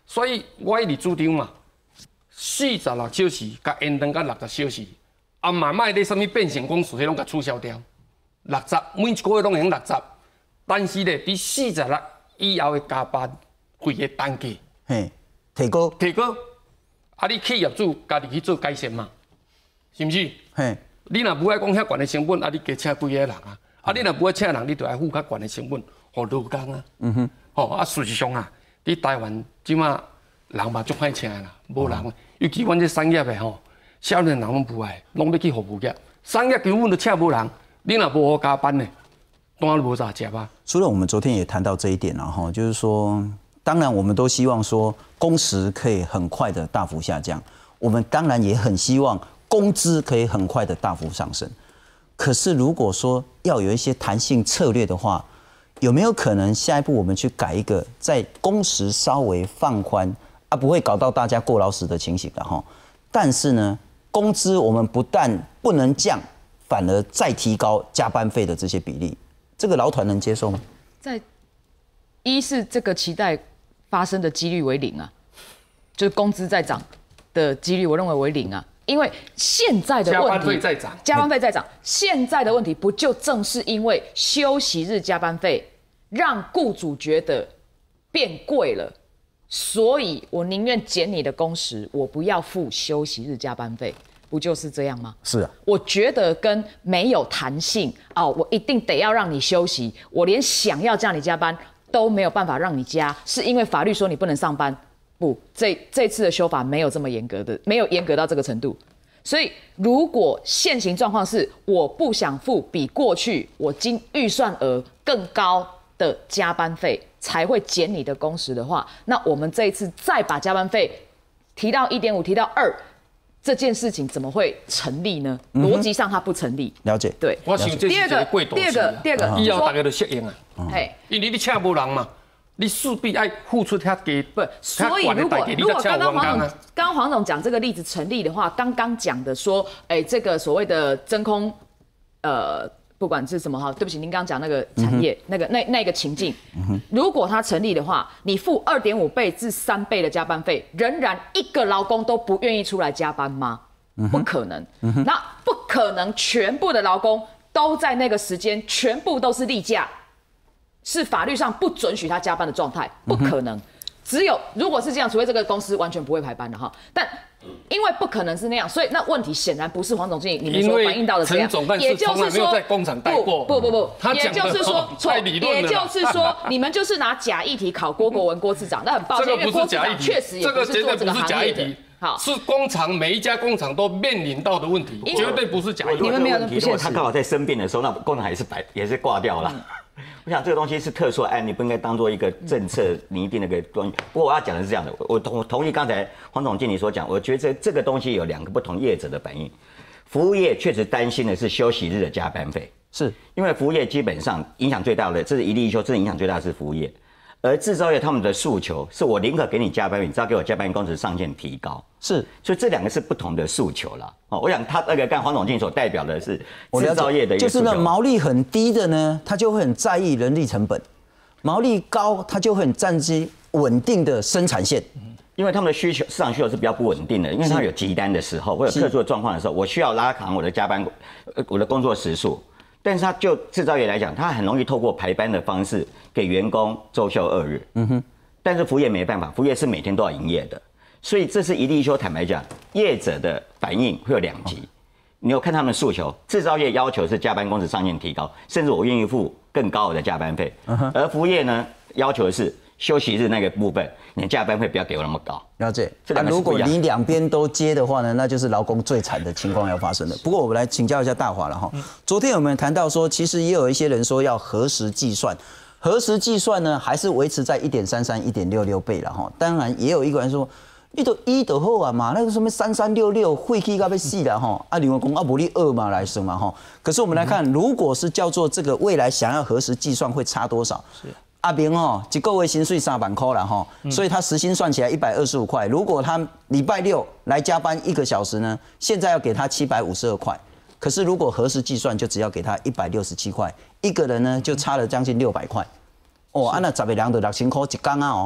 [SPEAKER 2] 所以我伫主张嘛，四十六小时甲延长到六十小时，啊嘛卖咧什么变形工时，迄拢甲取消掉。六十每一个月拢用六十，但是咧，伫四十六以后的加班费的单价，
[SPEAKER 1] 嘿，提高，
[SPEAKER 2] 提高。啊，你企业主家己去做改善嘛，是毋是？
[SPEAKER 1] 嘿，
[SPEAKER 2] 你若不爱讲遐悬的成本，啊，你加请几个人啊？啊，你若不爱请人，你就爱付较悬的成本，互劳工啊。嗯哼。吼、哦，啊，事实上啊，伫台湾即马人嘛足歹请啦，无人，嗯、尤其阮这产业的吼，少年人拢不爱，拢要去服务业，产业根本就请无人。你若无好加班呢，当然无啥吃吧。
[SPEAKER 1] 除了我们昨天也谈到这一点了哈，就是说，当然我们都希望说工时可以很快的大幅下降，我们当然也很希望工资可以很快的大幅上升。可是如果说要有一些弹性策略的话，有没有可能下一步我们去改一个在工时稍微放宽啊，不会搞到大家过劳死的情形的哈？但是呢，工资我们不但不能降，反而再提高加班费的这些比例，这个劳团能接受吗？
[SPEAKER 4] 在一是这个期待发生的几率为零啊，就是工资在涨的几率，我认为为零啊。因为现在的问题，
[SPEAKER 2] 加班费在涨，
[SPEAKER 4] 加班费在涨。现在的问题不就正是因为休息日加班费让雇主觉得变贵了，所以我宁愿减你的工时，我不要付休息日加班费。不就是这样吗？
[SPEAKER 1] 是啊，
[SPEAKER 4] 我觉得跟没有弹性哦，我一定得要让你休息，我连想要叫你加班都没有办法让你加，是因为法律说你不能上班。不，这这次的修法没有这么严格的，没有严格到这个程度。所以，如果现行状况是我不想付比过去我经预算额更高的加班费，才会减你的工时的话，那我们这一次再把加班费提到一点五，提到二。这件事情怎么会成立呢？逻辑上它不成立。
[SPEAKER 1] 了解，
[SPEAKER 2] 对。我想这是一个过渡期。第二个，
[SPEAKER 4] 第二个，
[SPEAKER 2] 以后大家都适应啊。
[SPEAKER 4] 嘿，
[SPEAKER 2] 因为你请无人嘛，你势必爱付出遐低。
[SPEAKER 4] 不，所以如果如果刚刚黄总刚刚黄总讲这个例子成立的话，刚刚讲的说，哎，这个所谓的真空，呃。不管是什么哈，对不起，您刚刚讲那个产业、嗯、那个那那个情境、嗯，如果它成立的话，你付二点五倍至三倍的加班费，仍然一个劳工都不愿意出来加班吗？嗯、不可能、嗯，那不可能全部的劳工都在那个时间全部都是例假，是法律上不准许他加班的状态，不可能。嗯、只有如果是这样，除非这个公司完全不会排班的哈，但。因为不可能是那样，所以那问题显然不是黄总经理你们所反映到的这样。
[SPEAKER 2] 也就是说，在工厂待过。
[SPEAKER 4] 不不不不，
[SPEAKER 2] 他
[SPEAKER 4] 也就是说错，也就是说，你们就是拿假议题考郭国文郭次长，那很抱歉，因为郭次长确实也不是做这个行业的。好，
[SPEAKER 2] 是工厂每一家工厂都面临到的问题，绝对不是假议题。
[SPEAKER 4] 你们没有那么不现实。
[SPEAKER 5] 他刚好在生病的时候，那工厂还是白也是挂掉了。嗯我想这个东西是特殊案例，不应该当做一个政策拟定的一个东西。不过我要讲的是这样的，我同同意刚才黄总经理所讲，我觉得这这个东西有两个不同业者的反应。服务业确实担心的是休息日的加班费，
[SPEAKER 1] 是因
[SPEAKER 5] 为服务业基本上影响最大的，这是一例一休，真的影响最大的是服务业。而制造业他们的诉求是我宁可给你加班费，你只要给我加班工时上限提高。
[SPEAKER 1] 是，
[SPEAKER 5] 所以这两个是不同的诉求啦。哦，我想他那个刚黄总经理所代表的是制造业的一个诉求，
[SPEAKER 1] 就是呢毛利很低的呢，他就会很在意人力成本；毛利高，他就会很在意稳定的生产线。
[SPEAKER 5] 因为他们的需求市场需求是比较不稳定的，因为他有急单的时候，或有特殊的状况的时候，我需要拉长我的加班，我的工作时数。但是他就制造业来讲，他很容易透过排班的方式给员工周休二日。嗯哼。但是服务业没办法，服务业是每天都要营业的，所以这是一例一休。坦白讲，业者的反应会有两极。你有看他们的诉求，制造业要求是加班工时上限提高，甚至我愿意付更高的加班费。嗯、而服务业呢，要求的是休息日那个部分，你加班费不要给我那么高。
[SPEAKER 1] 了解。那、啊、如果你两边都接的话呢，那就是劳工最惨的情况要发生的。不过我们来请教一下大华了哈。昨天我们谈到说，其实也有一些人说要核实计算，核实计算呢还是维持在一点三三、一点六六倍了哈。当然也有一个人说，你都一就好啊嘛，那个什么三三六六会气到要死了哈。啊，另外讲啊，无你二嘛来算嘛哈。可是我们来看，如果是叫做这个未来想要核实计算会差多少？是。阿明哦，一个月薪水三万块了哈，所以他时薪算起来一百二十五块。如果他礼拜六来加班一个小时呢，现在要给他七百五十二块。可是如果核实计算，就只要给他一百六十七块，一个人呢就差了将近六百块。哦，按那十个人就六千块一天啊哦。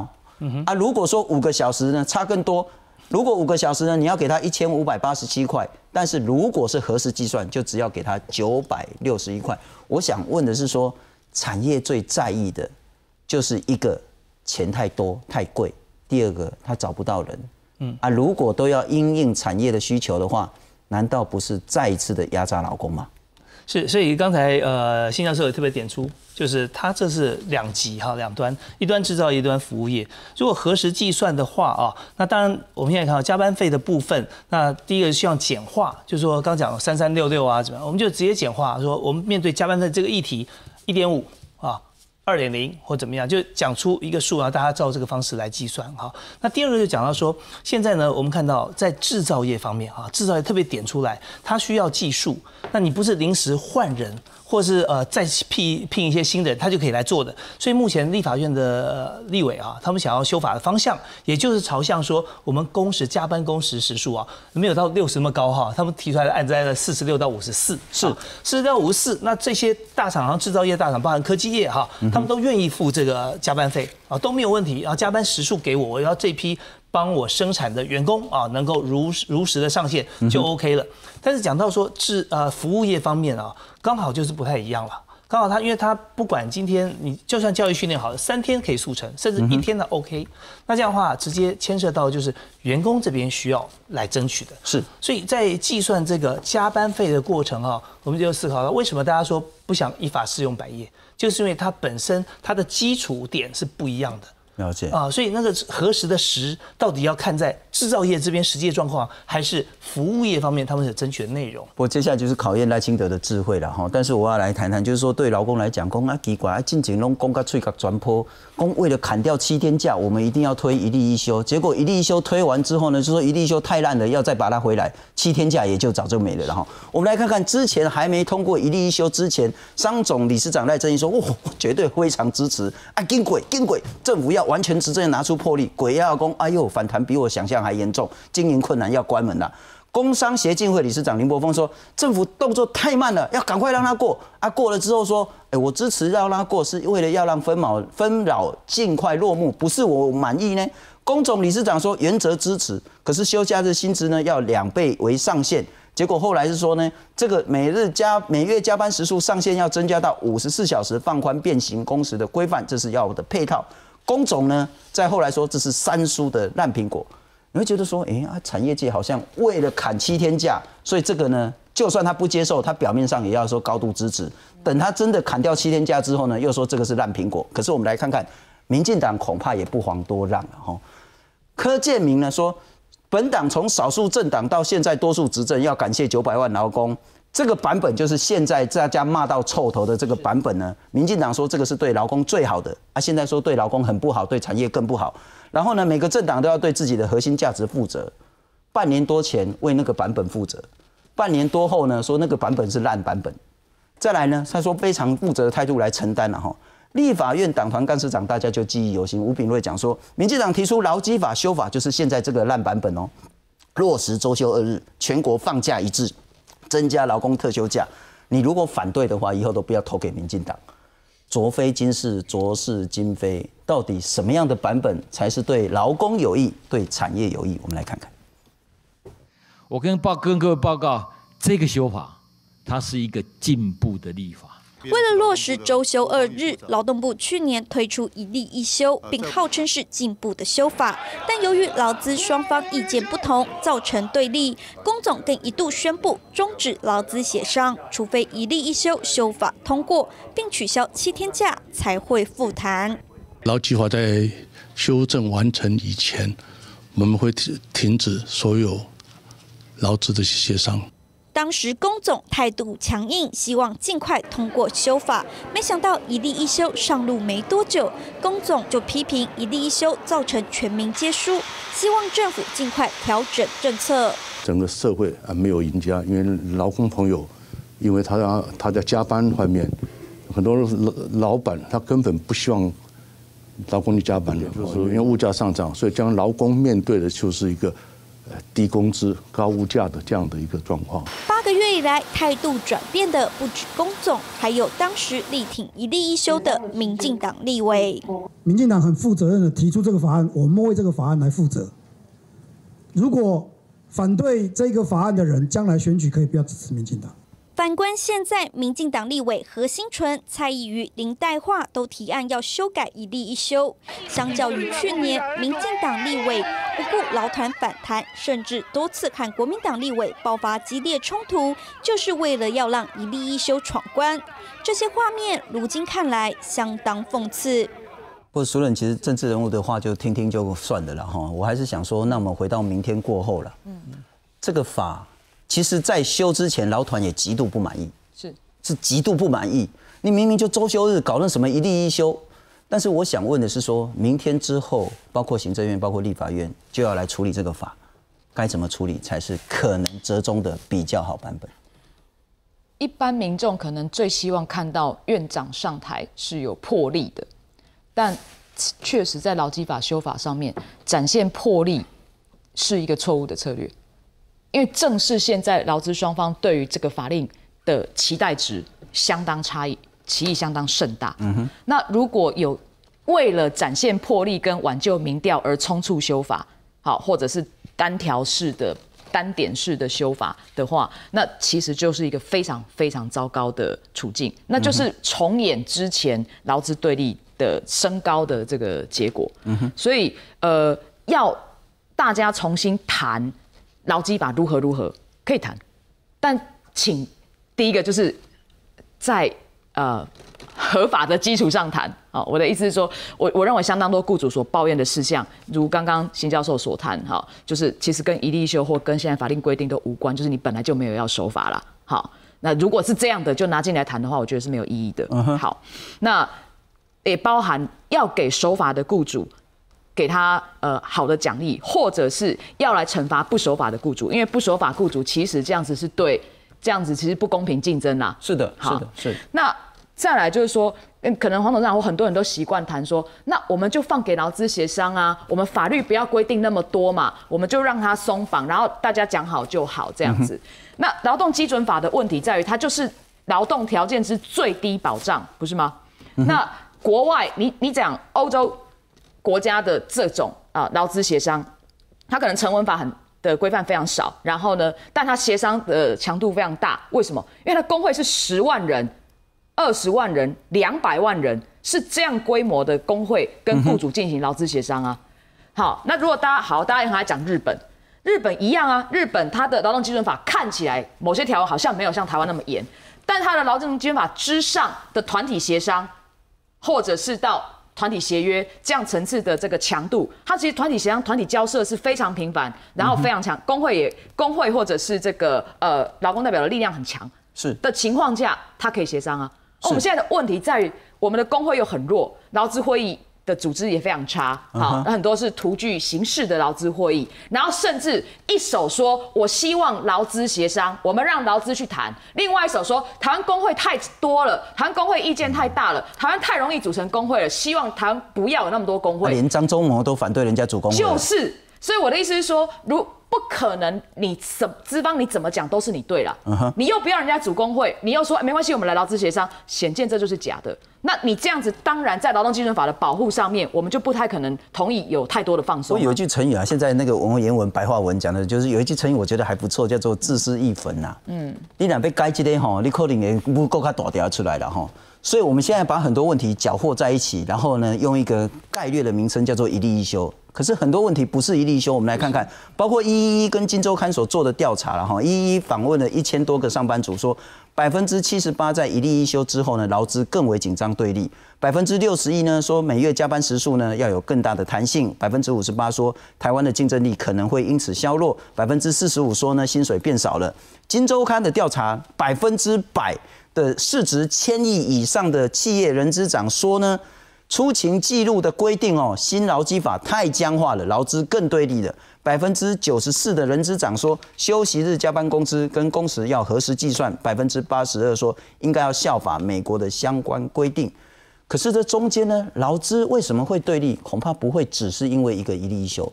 [SPEAKER 1] 嗯、啊，如果说五个小时呢，差更多。如果五个小时呢，你要给他一千五百八十七块，但是如果是核时计算，就只要给他九百六十一块。我想问的是说，产业最在意的就是一个钱太多太贵，第二个他找不到人。嗯啊，如果都要因应产业的需求的话，难道不是再一次的压榨劳工吗？
[SPEAKER 3] 是，所以刚才呃，辛教授也特别点出，就是它这是两极哈，两端，一端制造业，一端服务业。如果核实计算的话啊，那当然我们现在看到加班费的部分，那第一个希望简化，就是说刚讲三三六六啊怎么样，我们就直接简化，说我们面对加班费这个议题，一点五啊。二点零或怎么样，就讲出一个数，然后大家照这个方式来计算哈。那第二个就讲到说，现在呢，我们看到在制造业方面哈，制造业特别点出来，它需要技术，那你不是临时换人，或是呃再聘聘一些新人，他就可以来做的。所以目前立法院的立委啊，他们想要修法的方向，也就是朝向说，我们工时加班工时时数啊，没有到六十那么高哈，他们提出来的案子在四十六到五十四，是四十到五十四。那这些大厂，像制造业大厂，包含科技业哈。他们都愿意付这个加班费啊，都没有问题。然后加班时数给我，我要这批帮我生产的员工啊，能够如如实的上线就 OK 了。但是讲到说制呃服务业方面啊，刚好就是不太一样了。刚好他，因为他不管今天你就算教育训练好了，三天可以速成，甚至一天的 OK。那这样的话，直接牵涉到就是员工这边需要来争取的。是，所以在计算这个加班费的过程啊，我们就思考到为什么大家说不想依法适用百业，就是因为它本身它的基础点是不一样的。
[SPEAKER 1] 了解
[SPEAKER 3] 啊，所以那个核实的实到底要看在制造业这边实际的状况，还是服务业方面他们的争取的内容？
[SPEAKER 1] 不过接下来就是考验赖清德的智慧了哈。但是我要来谈谈，就是说对劳工来讲，讲啊奇怪啊，进前拢讲到嘴角全破，讲为了砍掉七天假，我们一定要推一例一休。结果一例一休推完之后呢，就说一例一休太烂了，要再把它回来，七天假也就早就没了。然后我们来看看之前还没通过一例一休之前，商总理事长赖正鎰说，哇，绝对非常支持啊，紧轨紧轨，政府要完全执政，拿出魄力。鬼要讲，哎呦，反弹比我想象还严重，经营困难要关门了。工商协进会理事长林柏峰说，政府动作太慢了，要赶快让他过啊！过了之后说，哎，我支持让他过，是为了要让分毛纷扰尽快落幕，不是我满意呢。工总理事长说原则支持，可是休假日薪资呢要两倍为上限。结果后来是说呢，这个每日加每月加班时数上限要增加到五十四小时，放宽变形工时的规范，这是要的配套。工总呢，在后来说这是三输的烂苹果，你会觉得说，哎、欸、啊，产业界好像为了砍七天假，所以这个呢，就算他不接受，他表面上也要说高度支持。等他真的砍掉七天假之后呢，又说这个是烂苹果。可是我们来看看，民进党恐怕也不遑多让了哈。柯建铭呢说，本党从少数政党到现在多数执政，要感谢九百万劳工。这个版本就是现在大家骂到臭头的这个版本呢，民进党说这个是对劳工最好的啊，现在说对劳工很不好，对产业更不好。然后呢，每个政党都要对自己的核心价值负责。半年多前为那个版本负责，半年多后呢说那个版本是烂版本。再来呢，他说非常负责的态度来承担了哈。立法院党团干事长大家就记忆犹新，吴秉叡讲说，民进党提出劳基法修法就是现在这个烂版本哦，落实周休二日，全国放假一致。增加劳工特休假，你如果反对的话，以后都不要投给民进党。昨非今是，昨是今非，到底什么样的版本才是对劳工有益、对产业有益？我们来看看。
[SPEAKER 12] 我跟报跟各位报告，这个修法它是一个进步的立法。
[SPEAKER 9] 为了落实周休二日，劳动部去年推出一例一休，并号称是进步的修法，但由于劳资双方意见不同，造成对立。工总更一度宣布终止劳资协商，除非一例一休修法通过，并取消七天假，才会复谈。
[SPEAKER 13] 劳基法在修正完成以前，我们会停止所有劳资的协商。
[SPEAKER 9] 当时工总态度强硬，希望尽快通过修法。没想到一例一休上路没多久，工总就批评一例一休造成全民皆输，希望政府尽快调整政策。
[SPEAKER 13] 整个社会啊没有赢家，因为劳工朋友，因为他他在加班方面，很多老板他根本不希望劳工去加班的，就是因为物价上涨，所以将劳工面对的就是一个呃低工资、高物价的这样的一个状况。
[SPEAKER 9] 八个月以来，态度转变的不止龚总，还有当时力挺一例一休的民进党立委。
[SPEAKER 14] 民进党很负责任的提出这个法案，我们为这个法案来负责。如果反对这个法案的人，将来选举可以不要支持民进党。
[SPEAKER 9] 反观现在，民进党立委何欣纯、蔡宜瑜、林岱樺都提案要修改一例一休。相较于去年，民进党立委不顾劳团反弹，甚至多次和国民党立委爆发激烈冲突，就是为了要让一例一休闯关。这些画面，如今看来相当讽刺。
[SPEAKER 1] 不过，苏任其实政治人物的话就听听就算了了哈。我还是想说，那我们回到明天过后了，嗯，这个法。其实，在休之前，劳团也极度不满意，
[SPEAKER 4] 是
[SPEAKER 1] 是极度不满意。你明明就周休日搞那什么一例一休，但是我想问的是说，明天之后，包括行政院、包括立法院就要来处理这个法，该怎么处理才是可能折中的比较好版本？
[SPEAKER 4] 一般民众可能最希望看到院长上台是有魄力的，但确实在劳基法修法上面展现魄力是一个错误的策略。因为正是现在劳资双方对于这个法令的期待值相当差异，歧义相当甚大。嗯哼，那如果有为了展现魄力跟挽救民调而匆促修法，好，或者是单条式的、单点式的修法的话，那其实就是一个非常非常糟糕的处境，那就是重演之前劳资对立的升高的这个结果。嗯哼，所以呃，要大家重新谈。劳基法如何如何可以谈，但请第一个就是在呃合法的基础上谈。好，我的意思是说，我我认为相当多雇主所抱怨的事项，如刚刚邢教授所谈，哈，就是其实跟一例一休或跟现在法令规定都无关，就是你本来就没有要守法啦。好，那如果是这样的，就拿进来谈的话，我觉得是没有意义的。Uh-huh. 好，那也包含要给守法的雇主。给他呃好的奖励，或者是要来惩罚不守法的雇主，因为不守法雇主其实这样子是对，这样子其实不公平竞争啦。
[SPEAKER 1] 是的，是的，是。
[SPEAKER 4] 那再来就是说，嗯，可能黄董事长或很多人都习惯谈说，那我们就放给劳资协商啊，我们法律不要规定那么多嘛，我们就让它松绑，然后大家讲好就好这样子。嗯、那劳动基准法的问题在于，它就是劳动条件之最低保障，不是吗？嗯、那国外，你你讲欧洲。国家的这种啊劳资协商，它可能成文法很的规范非常少，然后呢，但它协商的强度非常大。为什么？因为它工会是十万人、二十万人、两百万人，是这样规模的工会跟雇主进行劳资协商啊。好，那如果大家好，大家也很爱讲日本，日本一样啊，日本它的劳动基准法看起来某些条文好像没有像台湾那么严，但是它的劳动基准法之上的团体协商，或者是到团体协约这样层次的这个强度，它其实团体协商、团体交涉是非常频繁，然后非常强，工会也工会或者是这个呃劳工代表的力量很强，是的情况下，它可以协商啊。哦、我们现在的问题在于，我们的工会又很弱，劳资会议的组织也非常差，好，很多是图具形式的劳资会议，然后甚至一手说我希望劳资协商，我们让劳资去谈，另外一手说台湾工会太多了，台湾工会意见太大了，台湾太容易组成工会了，希望台湾不要有那么多工会。
[SPEAKER 1] 连张忠谋都反对人家组工会，
[SPEAKER 4] 就是，所以我的意思是说，如不可能，你怎资方你怎么讲都是你对了， uh-huh. 你又不要人家组工会，你又说、欸、没关系，我们来劳资协商，显见这就是假的。那你这样子，当然在劳动基准法的保护上面，我们就不太可能同意有太多的放松。
[SPEAKER 1] 我有一句成语啊，现在那个文言文白话文讲的就是有一句成语，我觉得还不错，叫做自私一分呐、啊。嗯，你若要改这个吼，你可能会不够较大条出来了吼。所以我们现在把很多问题搅和在一起，然后呢，用一个概略的名称叫做一例一休。可是很多问题不是一例一休，我们来看看，包括一一一跟金周刊所做的调查了哈，一一一访问了一千多个上班族，说百分之七十八在一例一休之后呢，劳资更为紧张对立，百分之六十一呢说每月加班时数呢要有更大的弹性，百分之五十八说台湾的竞争力可能会因此削弱，百分之四十五说呢薪水变少了。金周刊的调查，百分之百的市值千亿以上的企业人资长说呢。出勤记录的规定哦，新劳基法太僵化了，劳资更对立了。百分之九十四的人资长说，休息日加班工资跟工时要核实计算。百分之八十二说，应该要效法美国的相关规定。可是这中间呢，劳资为什么会对立？恐怕不会只是因为一个一例一休，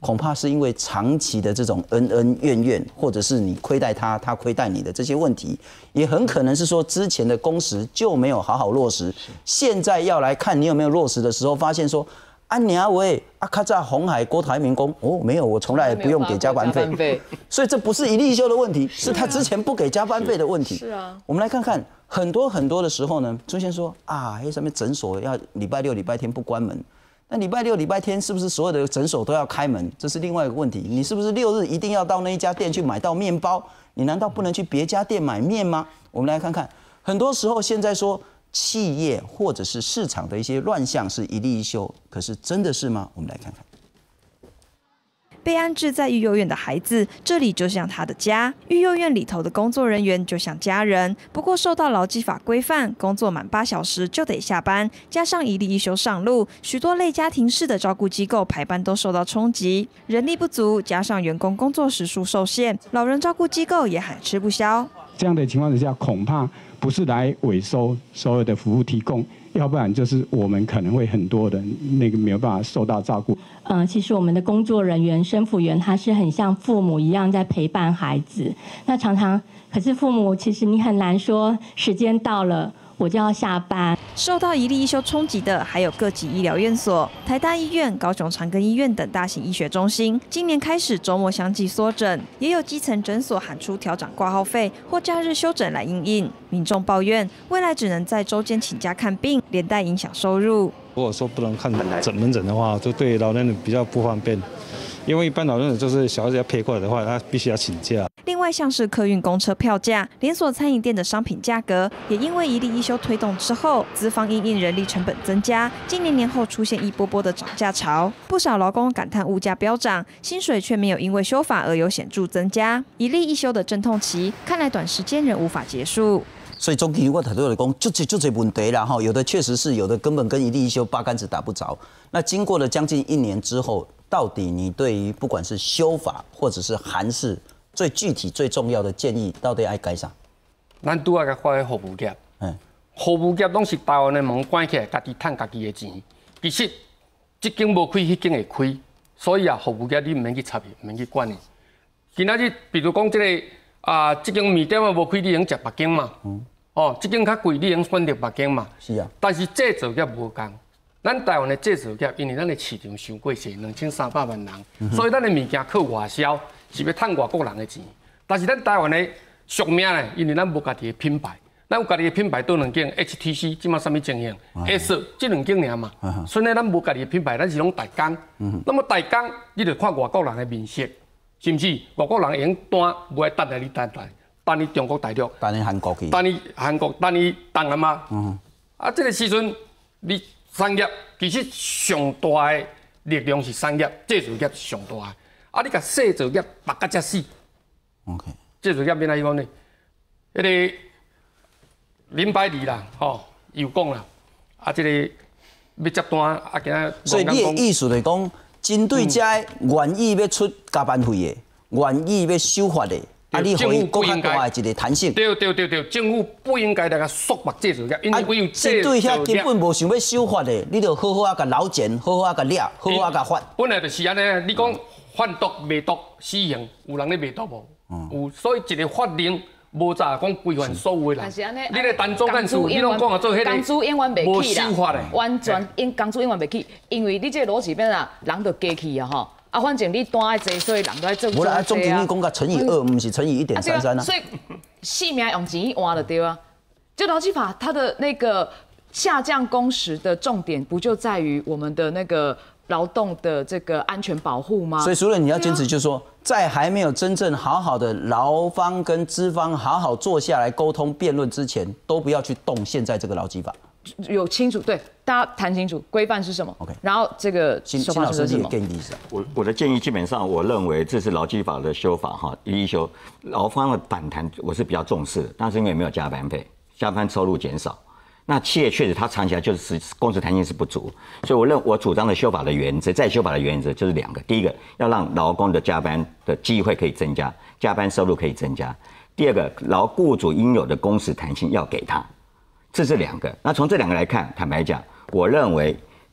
[SPEAKER 1] 恐怕是因为长期的这种恩恩怨怨，或者是你亏待他，他亏待你的这些问题，也很可能是说之前的工时就没有好好落实，现在要来看你有没有落实的时候，发现说。啊，你啊喂，啊，卡在鸿海郭台铭公哦，没有，我从来不用给加班费，所以这不是一例一休的问题，是他之前不给加班费的问题。
[SPEAKER 4] 是啊，
[SPEAKER 1] 我们来看看很多很多的时候呢，出现说啊，哎，上面诊所要礼拜六、礼拜天不关门，那礼拜六、礼拜天是不是所有的诊所都要开门？这是另外一个问题。你是不是六日一定要到那一家店去买到面包？你难道不能去别家店买面吗？我们来看看，很多时候现在说。企业或者是市场的一些乱象是一例一休，可是真的是吗？我们来看看。
[SPEAKER 15] 被安置在育幼院的孩子，这里就像他的家。育幼院里头的工作人员就像家人，不过受到劳基法规范，工作满八小时就得下班，加上一例一休上路，许多类家庭式的照顾机构排班都受到冲击，人力不足，加上员工工作时数受限，老人照顾机构也喊吃不消。
[SPEAKER 16] 这样的情况之下，恐怕不是来委收所有的服务提供，要不然就是我们可能会很多人那个没有办法受到照顾。
[SPEAKER 17] 呃，其实我们的工作人员、生辅员，他是很像父母一样在陪伴孩子。那常常，可是父母其实你很难说时间到了。我就要下班。
[SPEAKER 15] 受到一例一休冲击的还有各级医疗院所、台大医院、高雄长庚医院等大型医学中心。今年开始周末相继缩诊，也有基层诊所喊出调涨挂号费或假日休诊来因应。民众抱怨，未来只能在周间请假看病，连带影响收入。
[SPEAKER 18] 如果说不能看诊门诊的话，就对老年人比较不方便。因为一般老年人就是小孩子要陪过来的话，他必须要请假。
[SPEAKER 15] 另外，像是客运公车票价、连锁餐饮店的商品价格，也因为一例一休推动之后，资方因应人力成本增加，今年年后出现一波波的涨价潮。不少劳工感叹物价飙涨，薪水却没有因为修法而有显著增加。一例一休的阵痛期，看来短时间仍无法结束。
[SPEAKER 1] 所以总体我头都讲，就这就这问题啦哈，有的确实是，有的根本跟一例一休八竿子打不着。那经过了将近一年之后，到底你对于不管是修法或者是函释，最具体最重要的建议，到底爱改啥？
[SPEAKER 2] 咱拄仔甲发的服务业，嗯，服务业拢是台湾的门关起来，家己赚家己的钱。其实这间无开，迄间会开，所以啊，服务业你唔免去插伊，唔免去管伊。今仔日，比如讲这个啊，这间面店啊无开，你用食别间嘛。嗯。哦，这间较贵，你用选择别间嘛。
[SPEAKER 1] 是啊。
[SPEAKER 2] 但是制造业无共。咱台湾的制造业，因为咱的市场伤过细，两千三百万人，嗯、所以咱的物件靠外销是要赚外国人的钱。但是咱台湾的俗名呢，因为咱无家己的品牌，咱有家己的品牌都两间 H T C， 即马啥物情形 ？S 这两间尔嘛。啊、所以呢，咱无家己的品牌，咱是拢代工。嗯、那么代工，你就看外国人的面色，是不是？外国人会用单，无爱等来你等来，等你中国大陆，
[SPEAKER 1] 等你韩国去，
[SPEAKER 2] 等你韩国，等你东南亚。嗯、啊，这个时阵你。产业其实上大的力量是产业，制造业上大的。啊，你甲制造业绑甲遮死 ，OK， 制造业变来讲呢，迄个林百里啦，吼，又讲啦，啊，这个要接单，啊，今仔。
[SPEAKER 1] 所以你的意思就是讲，针对这愿意要出加班费的，愿意要修法的。啊！你可以更加大的一个弹性。
[SPEAKER 2] 对对对对，政府不应该来个束缚制造业，因为有
[SPEAKER 1] 制造业。针对遐根本无想要修法的，你就好好啊，甲捞钱，好好啊，甲掠，好好啊，甲罚。
[SPEAKER 2] 本来就是安尼，你讲贩毒、卖毒、死刑，有人咧卖毒无？有，所以一个法令无咋讲规范所有的人。你咧单做干事，你拢讲啊做迄个。
[SPEAKER 4] 工资永远袂起啦，
[SPEAKER 2] 无修法的，
[SPEAKER 4] 完全因工资永远袂起，因为你这个逻辑变啊，人就加去啊吼。啊，反正你单爱坐，所以人都爱做。
[SPEAKER 1] 无啦，总经理讲个乘以二，唔是乘以一点三三啊。
[SPEAKER 4] 所以性命用钱换就对啊。就劳基法它的那个下降工时的重点，不就在于我们的那个劳动的这个安全保护吗？
[SPEAKER 1] 所以，除了你要坚持，就是说，在还没有真正好好的劳方跟资方好好坐下来沟通辩论之前，都不要去动现在这个劳基法。
[SPEAKER 4] 有清楚，对大家谈清楚规范是什么
[SPEAKER 1] ，OK，
[SPEAKER 4] 然后这个修法是什么？
[SPEAKER 5] 我我的建议基本上，我认为这是劳基法的修法哈，一例一休，劳方的反弹我是比较重视的，但是因为没有加班费，加班收入减少，那企业确实它长期来就是工时弹性是不足，所以我认我主张的修法的原则，再修法的原则就是两个，第一个要让劳工的加班的机会可以增加，加班收入可以增加；第二个，劳雇主应有的工时弹性要给他。这是两个，那从这两个来看，坦白讲，我认为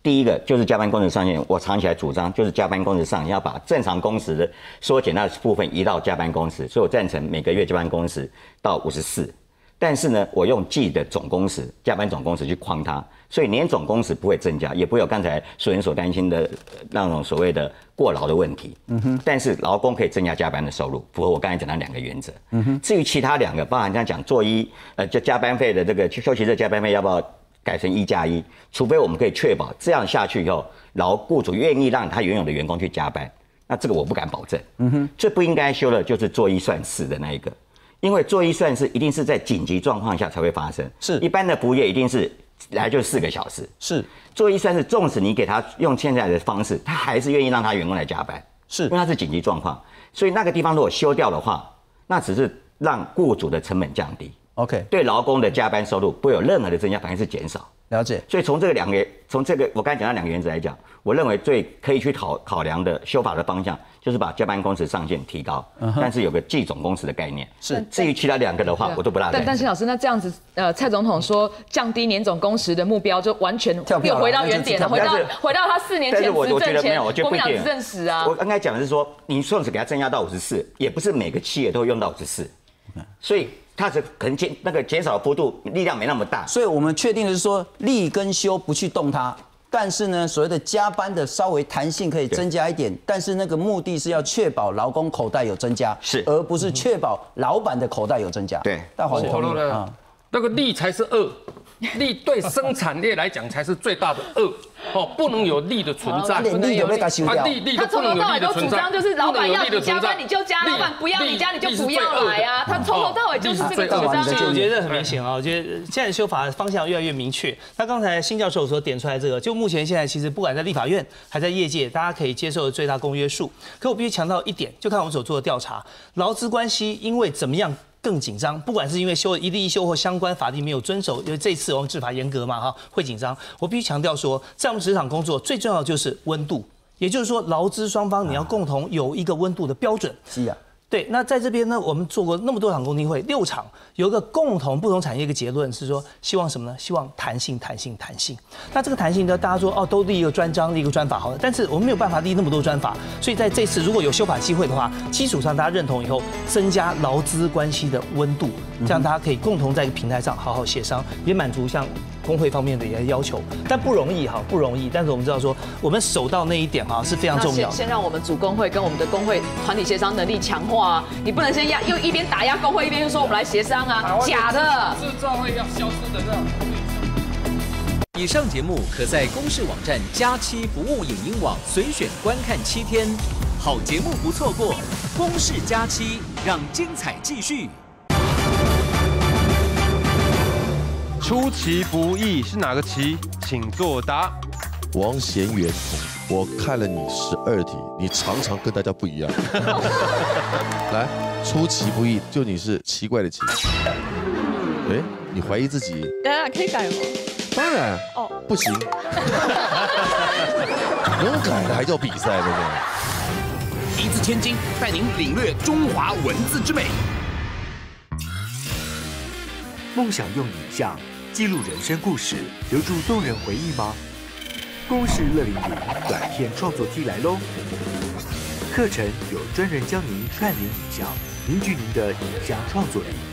[SPEAKER 5] 第一个就是加班工时上限，我长期来主张就是加班工时上限要把正常工时的缩减那部分移到加班工时，所以我赞成每个月加班工时到五十四。但是呢，我用季的总工时、加班总工时去框它，所以年总工时不会增加，也不会有刚才所有人所担心的那种所谓的过劳的问题。嗯哼。但是劳工可以增加加班的收入，符合我刚才讲的两个原则。嗯哼。至于其他两个，包含像讲做一呃就加班费的这个休息日加班费要不要改成一加一？除非我们可以确保这样下去以后，劳雇主愿意让他原有的员工去加班，那这个我不敢保证。嗯哼。最不应该修的就是做一算四的那一个。因为做一算是一定是在紧急状况下才会发生，是一般的服务业一定是来就四个小时，是做一算是纵使你给他用现在的方式，他还是愿意让他员工来加班，是因为他是紧急状况，所以那个地方如果修掉的话，那只是让雇主的成本降低 ，OK， 对劳工的加班收入不会有任何的增加，反而是减少。了解。所以从这个两个从这个我刚才讲的两个原则来讲，我认为最可以去考考量的修法的方向。就是把加班工时上限提高，嗯、但是有个季总工时的概念。是，至于其他两个的话，我都不大。
[SPEAKER 4] 但但辛老师，那这样子，呃，蔡总统说降低年总工时的目标，就完全又回到原点了，回到回到他四年前执政前国民党执政时啊。
[SPEAKER 5] 我刚才讲的是说，你纵使给他增加到五十四，也不是每个企业都会用到五十四，所以它是可能减那个减少的幅度力量没那么大。
[SPEAKER 1] 所以我们确定的是说，立跟修不去动它。但是呢，所谓的加班的稍微弹性可以增加一点，但是那个目的是要确保劳工口袋有增加，是，而不是确保老板的口袋有增加。对，大华同意啊，
[SPEAKER 2] 那个利才是恶，利对生产业来讲才是最大的恶。哦，不能有利的存在，
[SPEAKER 1] 连利都被他修掉。
[SPEAKER 4] 他从头到尾都主张就是老板要你加班你就加，老板不要你加你就不要来啊。他从头到尾就是这个主张。
[SPEAKER 3] 所以我觉得很明显啊，我觉得现在修法方向越来越明确。那刚才辛教授所点出来这个，就目前现在其实不管在立法院还在业界，大家可以接受的最大公约数。可我必须强调一点，就看我们所做的调查，劳资关系因为怎么样更紧张，不管是因为修一例一休或相关法令没有遵守，因为这次我们治法严格嘛，哈，会紧张。我必须强调说，在我们职场工作最重要的就是温度，也就是说劳资双方你要共同有一个温度的标准。是啊。对，那在这边呢，我们做过那么多场公听会，六场有一个共同不同产业一个结论是说，希望什么呢？希望弹性、弹性、弹性。那这个弹性呢，大家说哦，都立一个专章、立一个专法好了，但是我们没有办法立那么多专法，所以在这次如果有修法机会的话，基础上大家认同以后，增加劳资关系的温度，这样大家可以共同在一个平台上好好协商，也满足像工会方面的一些要求，但不容易哈，不容易。但是我们知道说，我们守到那一点哈是非常重要。
[SPEAKER 4] 先先让我们主工会跟我们的工会团体协商能力强化啊，你不能先压又一边打压工会，一边又说我们来协商啊，假的。
[SPEAKER 2] 制造会要消失的这样。
[SPEAKER 19] 以上节目可在公视网站佳期服务影音网随选观看七天，好节目不错过，公视佳期让精彩继续。
[SPEAKER 20] 出其不意是哪个其？请作答。
[SPEAKER 21] 王贤元，我看了你十二题，你常常跟大家不一样。来，出其不意，就你是奇怪的奇。哎，你怀疑自己？
[SPEAKER 22] 等下可以改吗？
[SPEAKER 21] 当然。哦，不行。能改的还叫比赛，对不
[SPEAKER 19] 对？一字千金带您领略中华文字之美。梦想用影像记录人生故事，留住动人回忆吗？公视乐龄营短片创作梯来喽！课程有专人教您串联影像，凝聚您的影像创作力。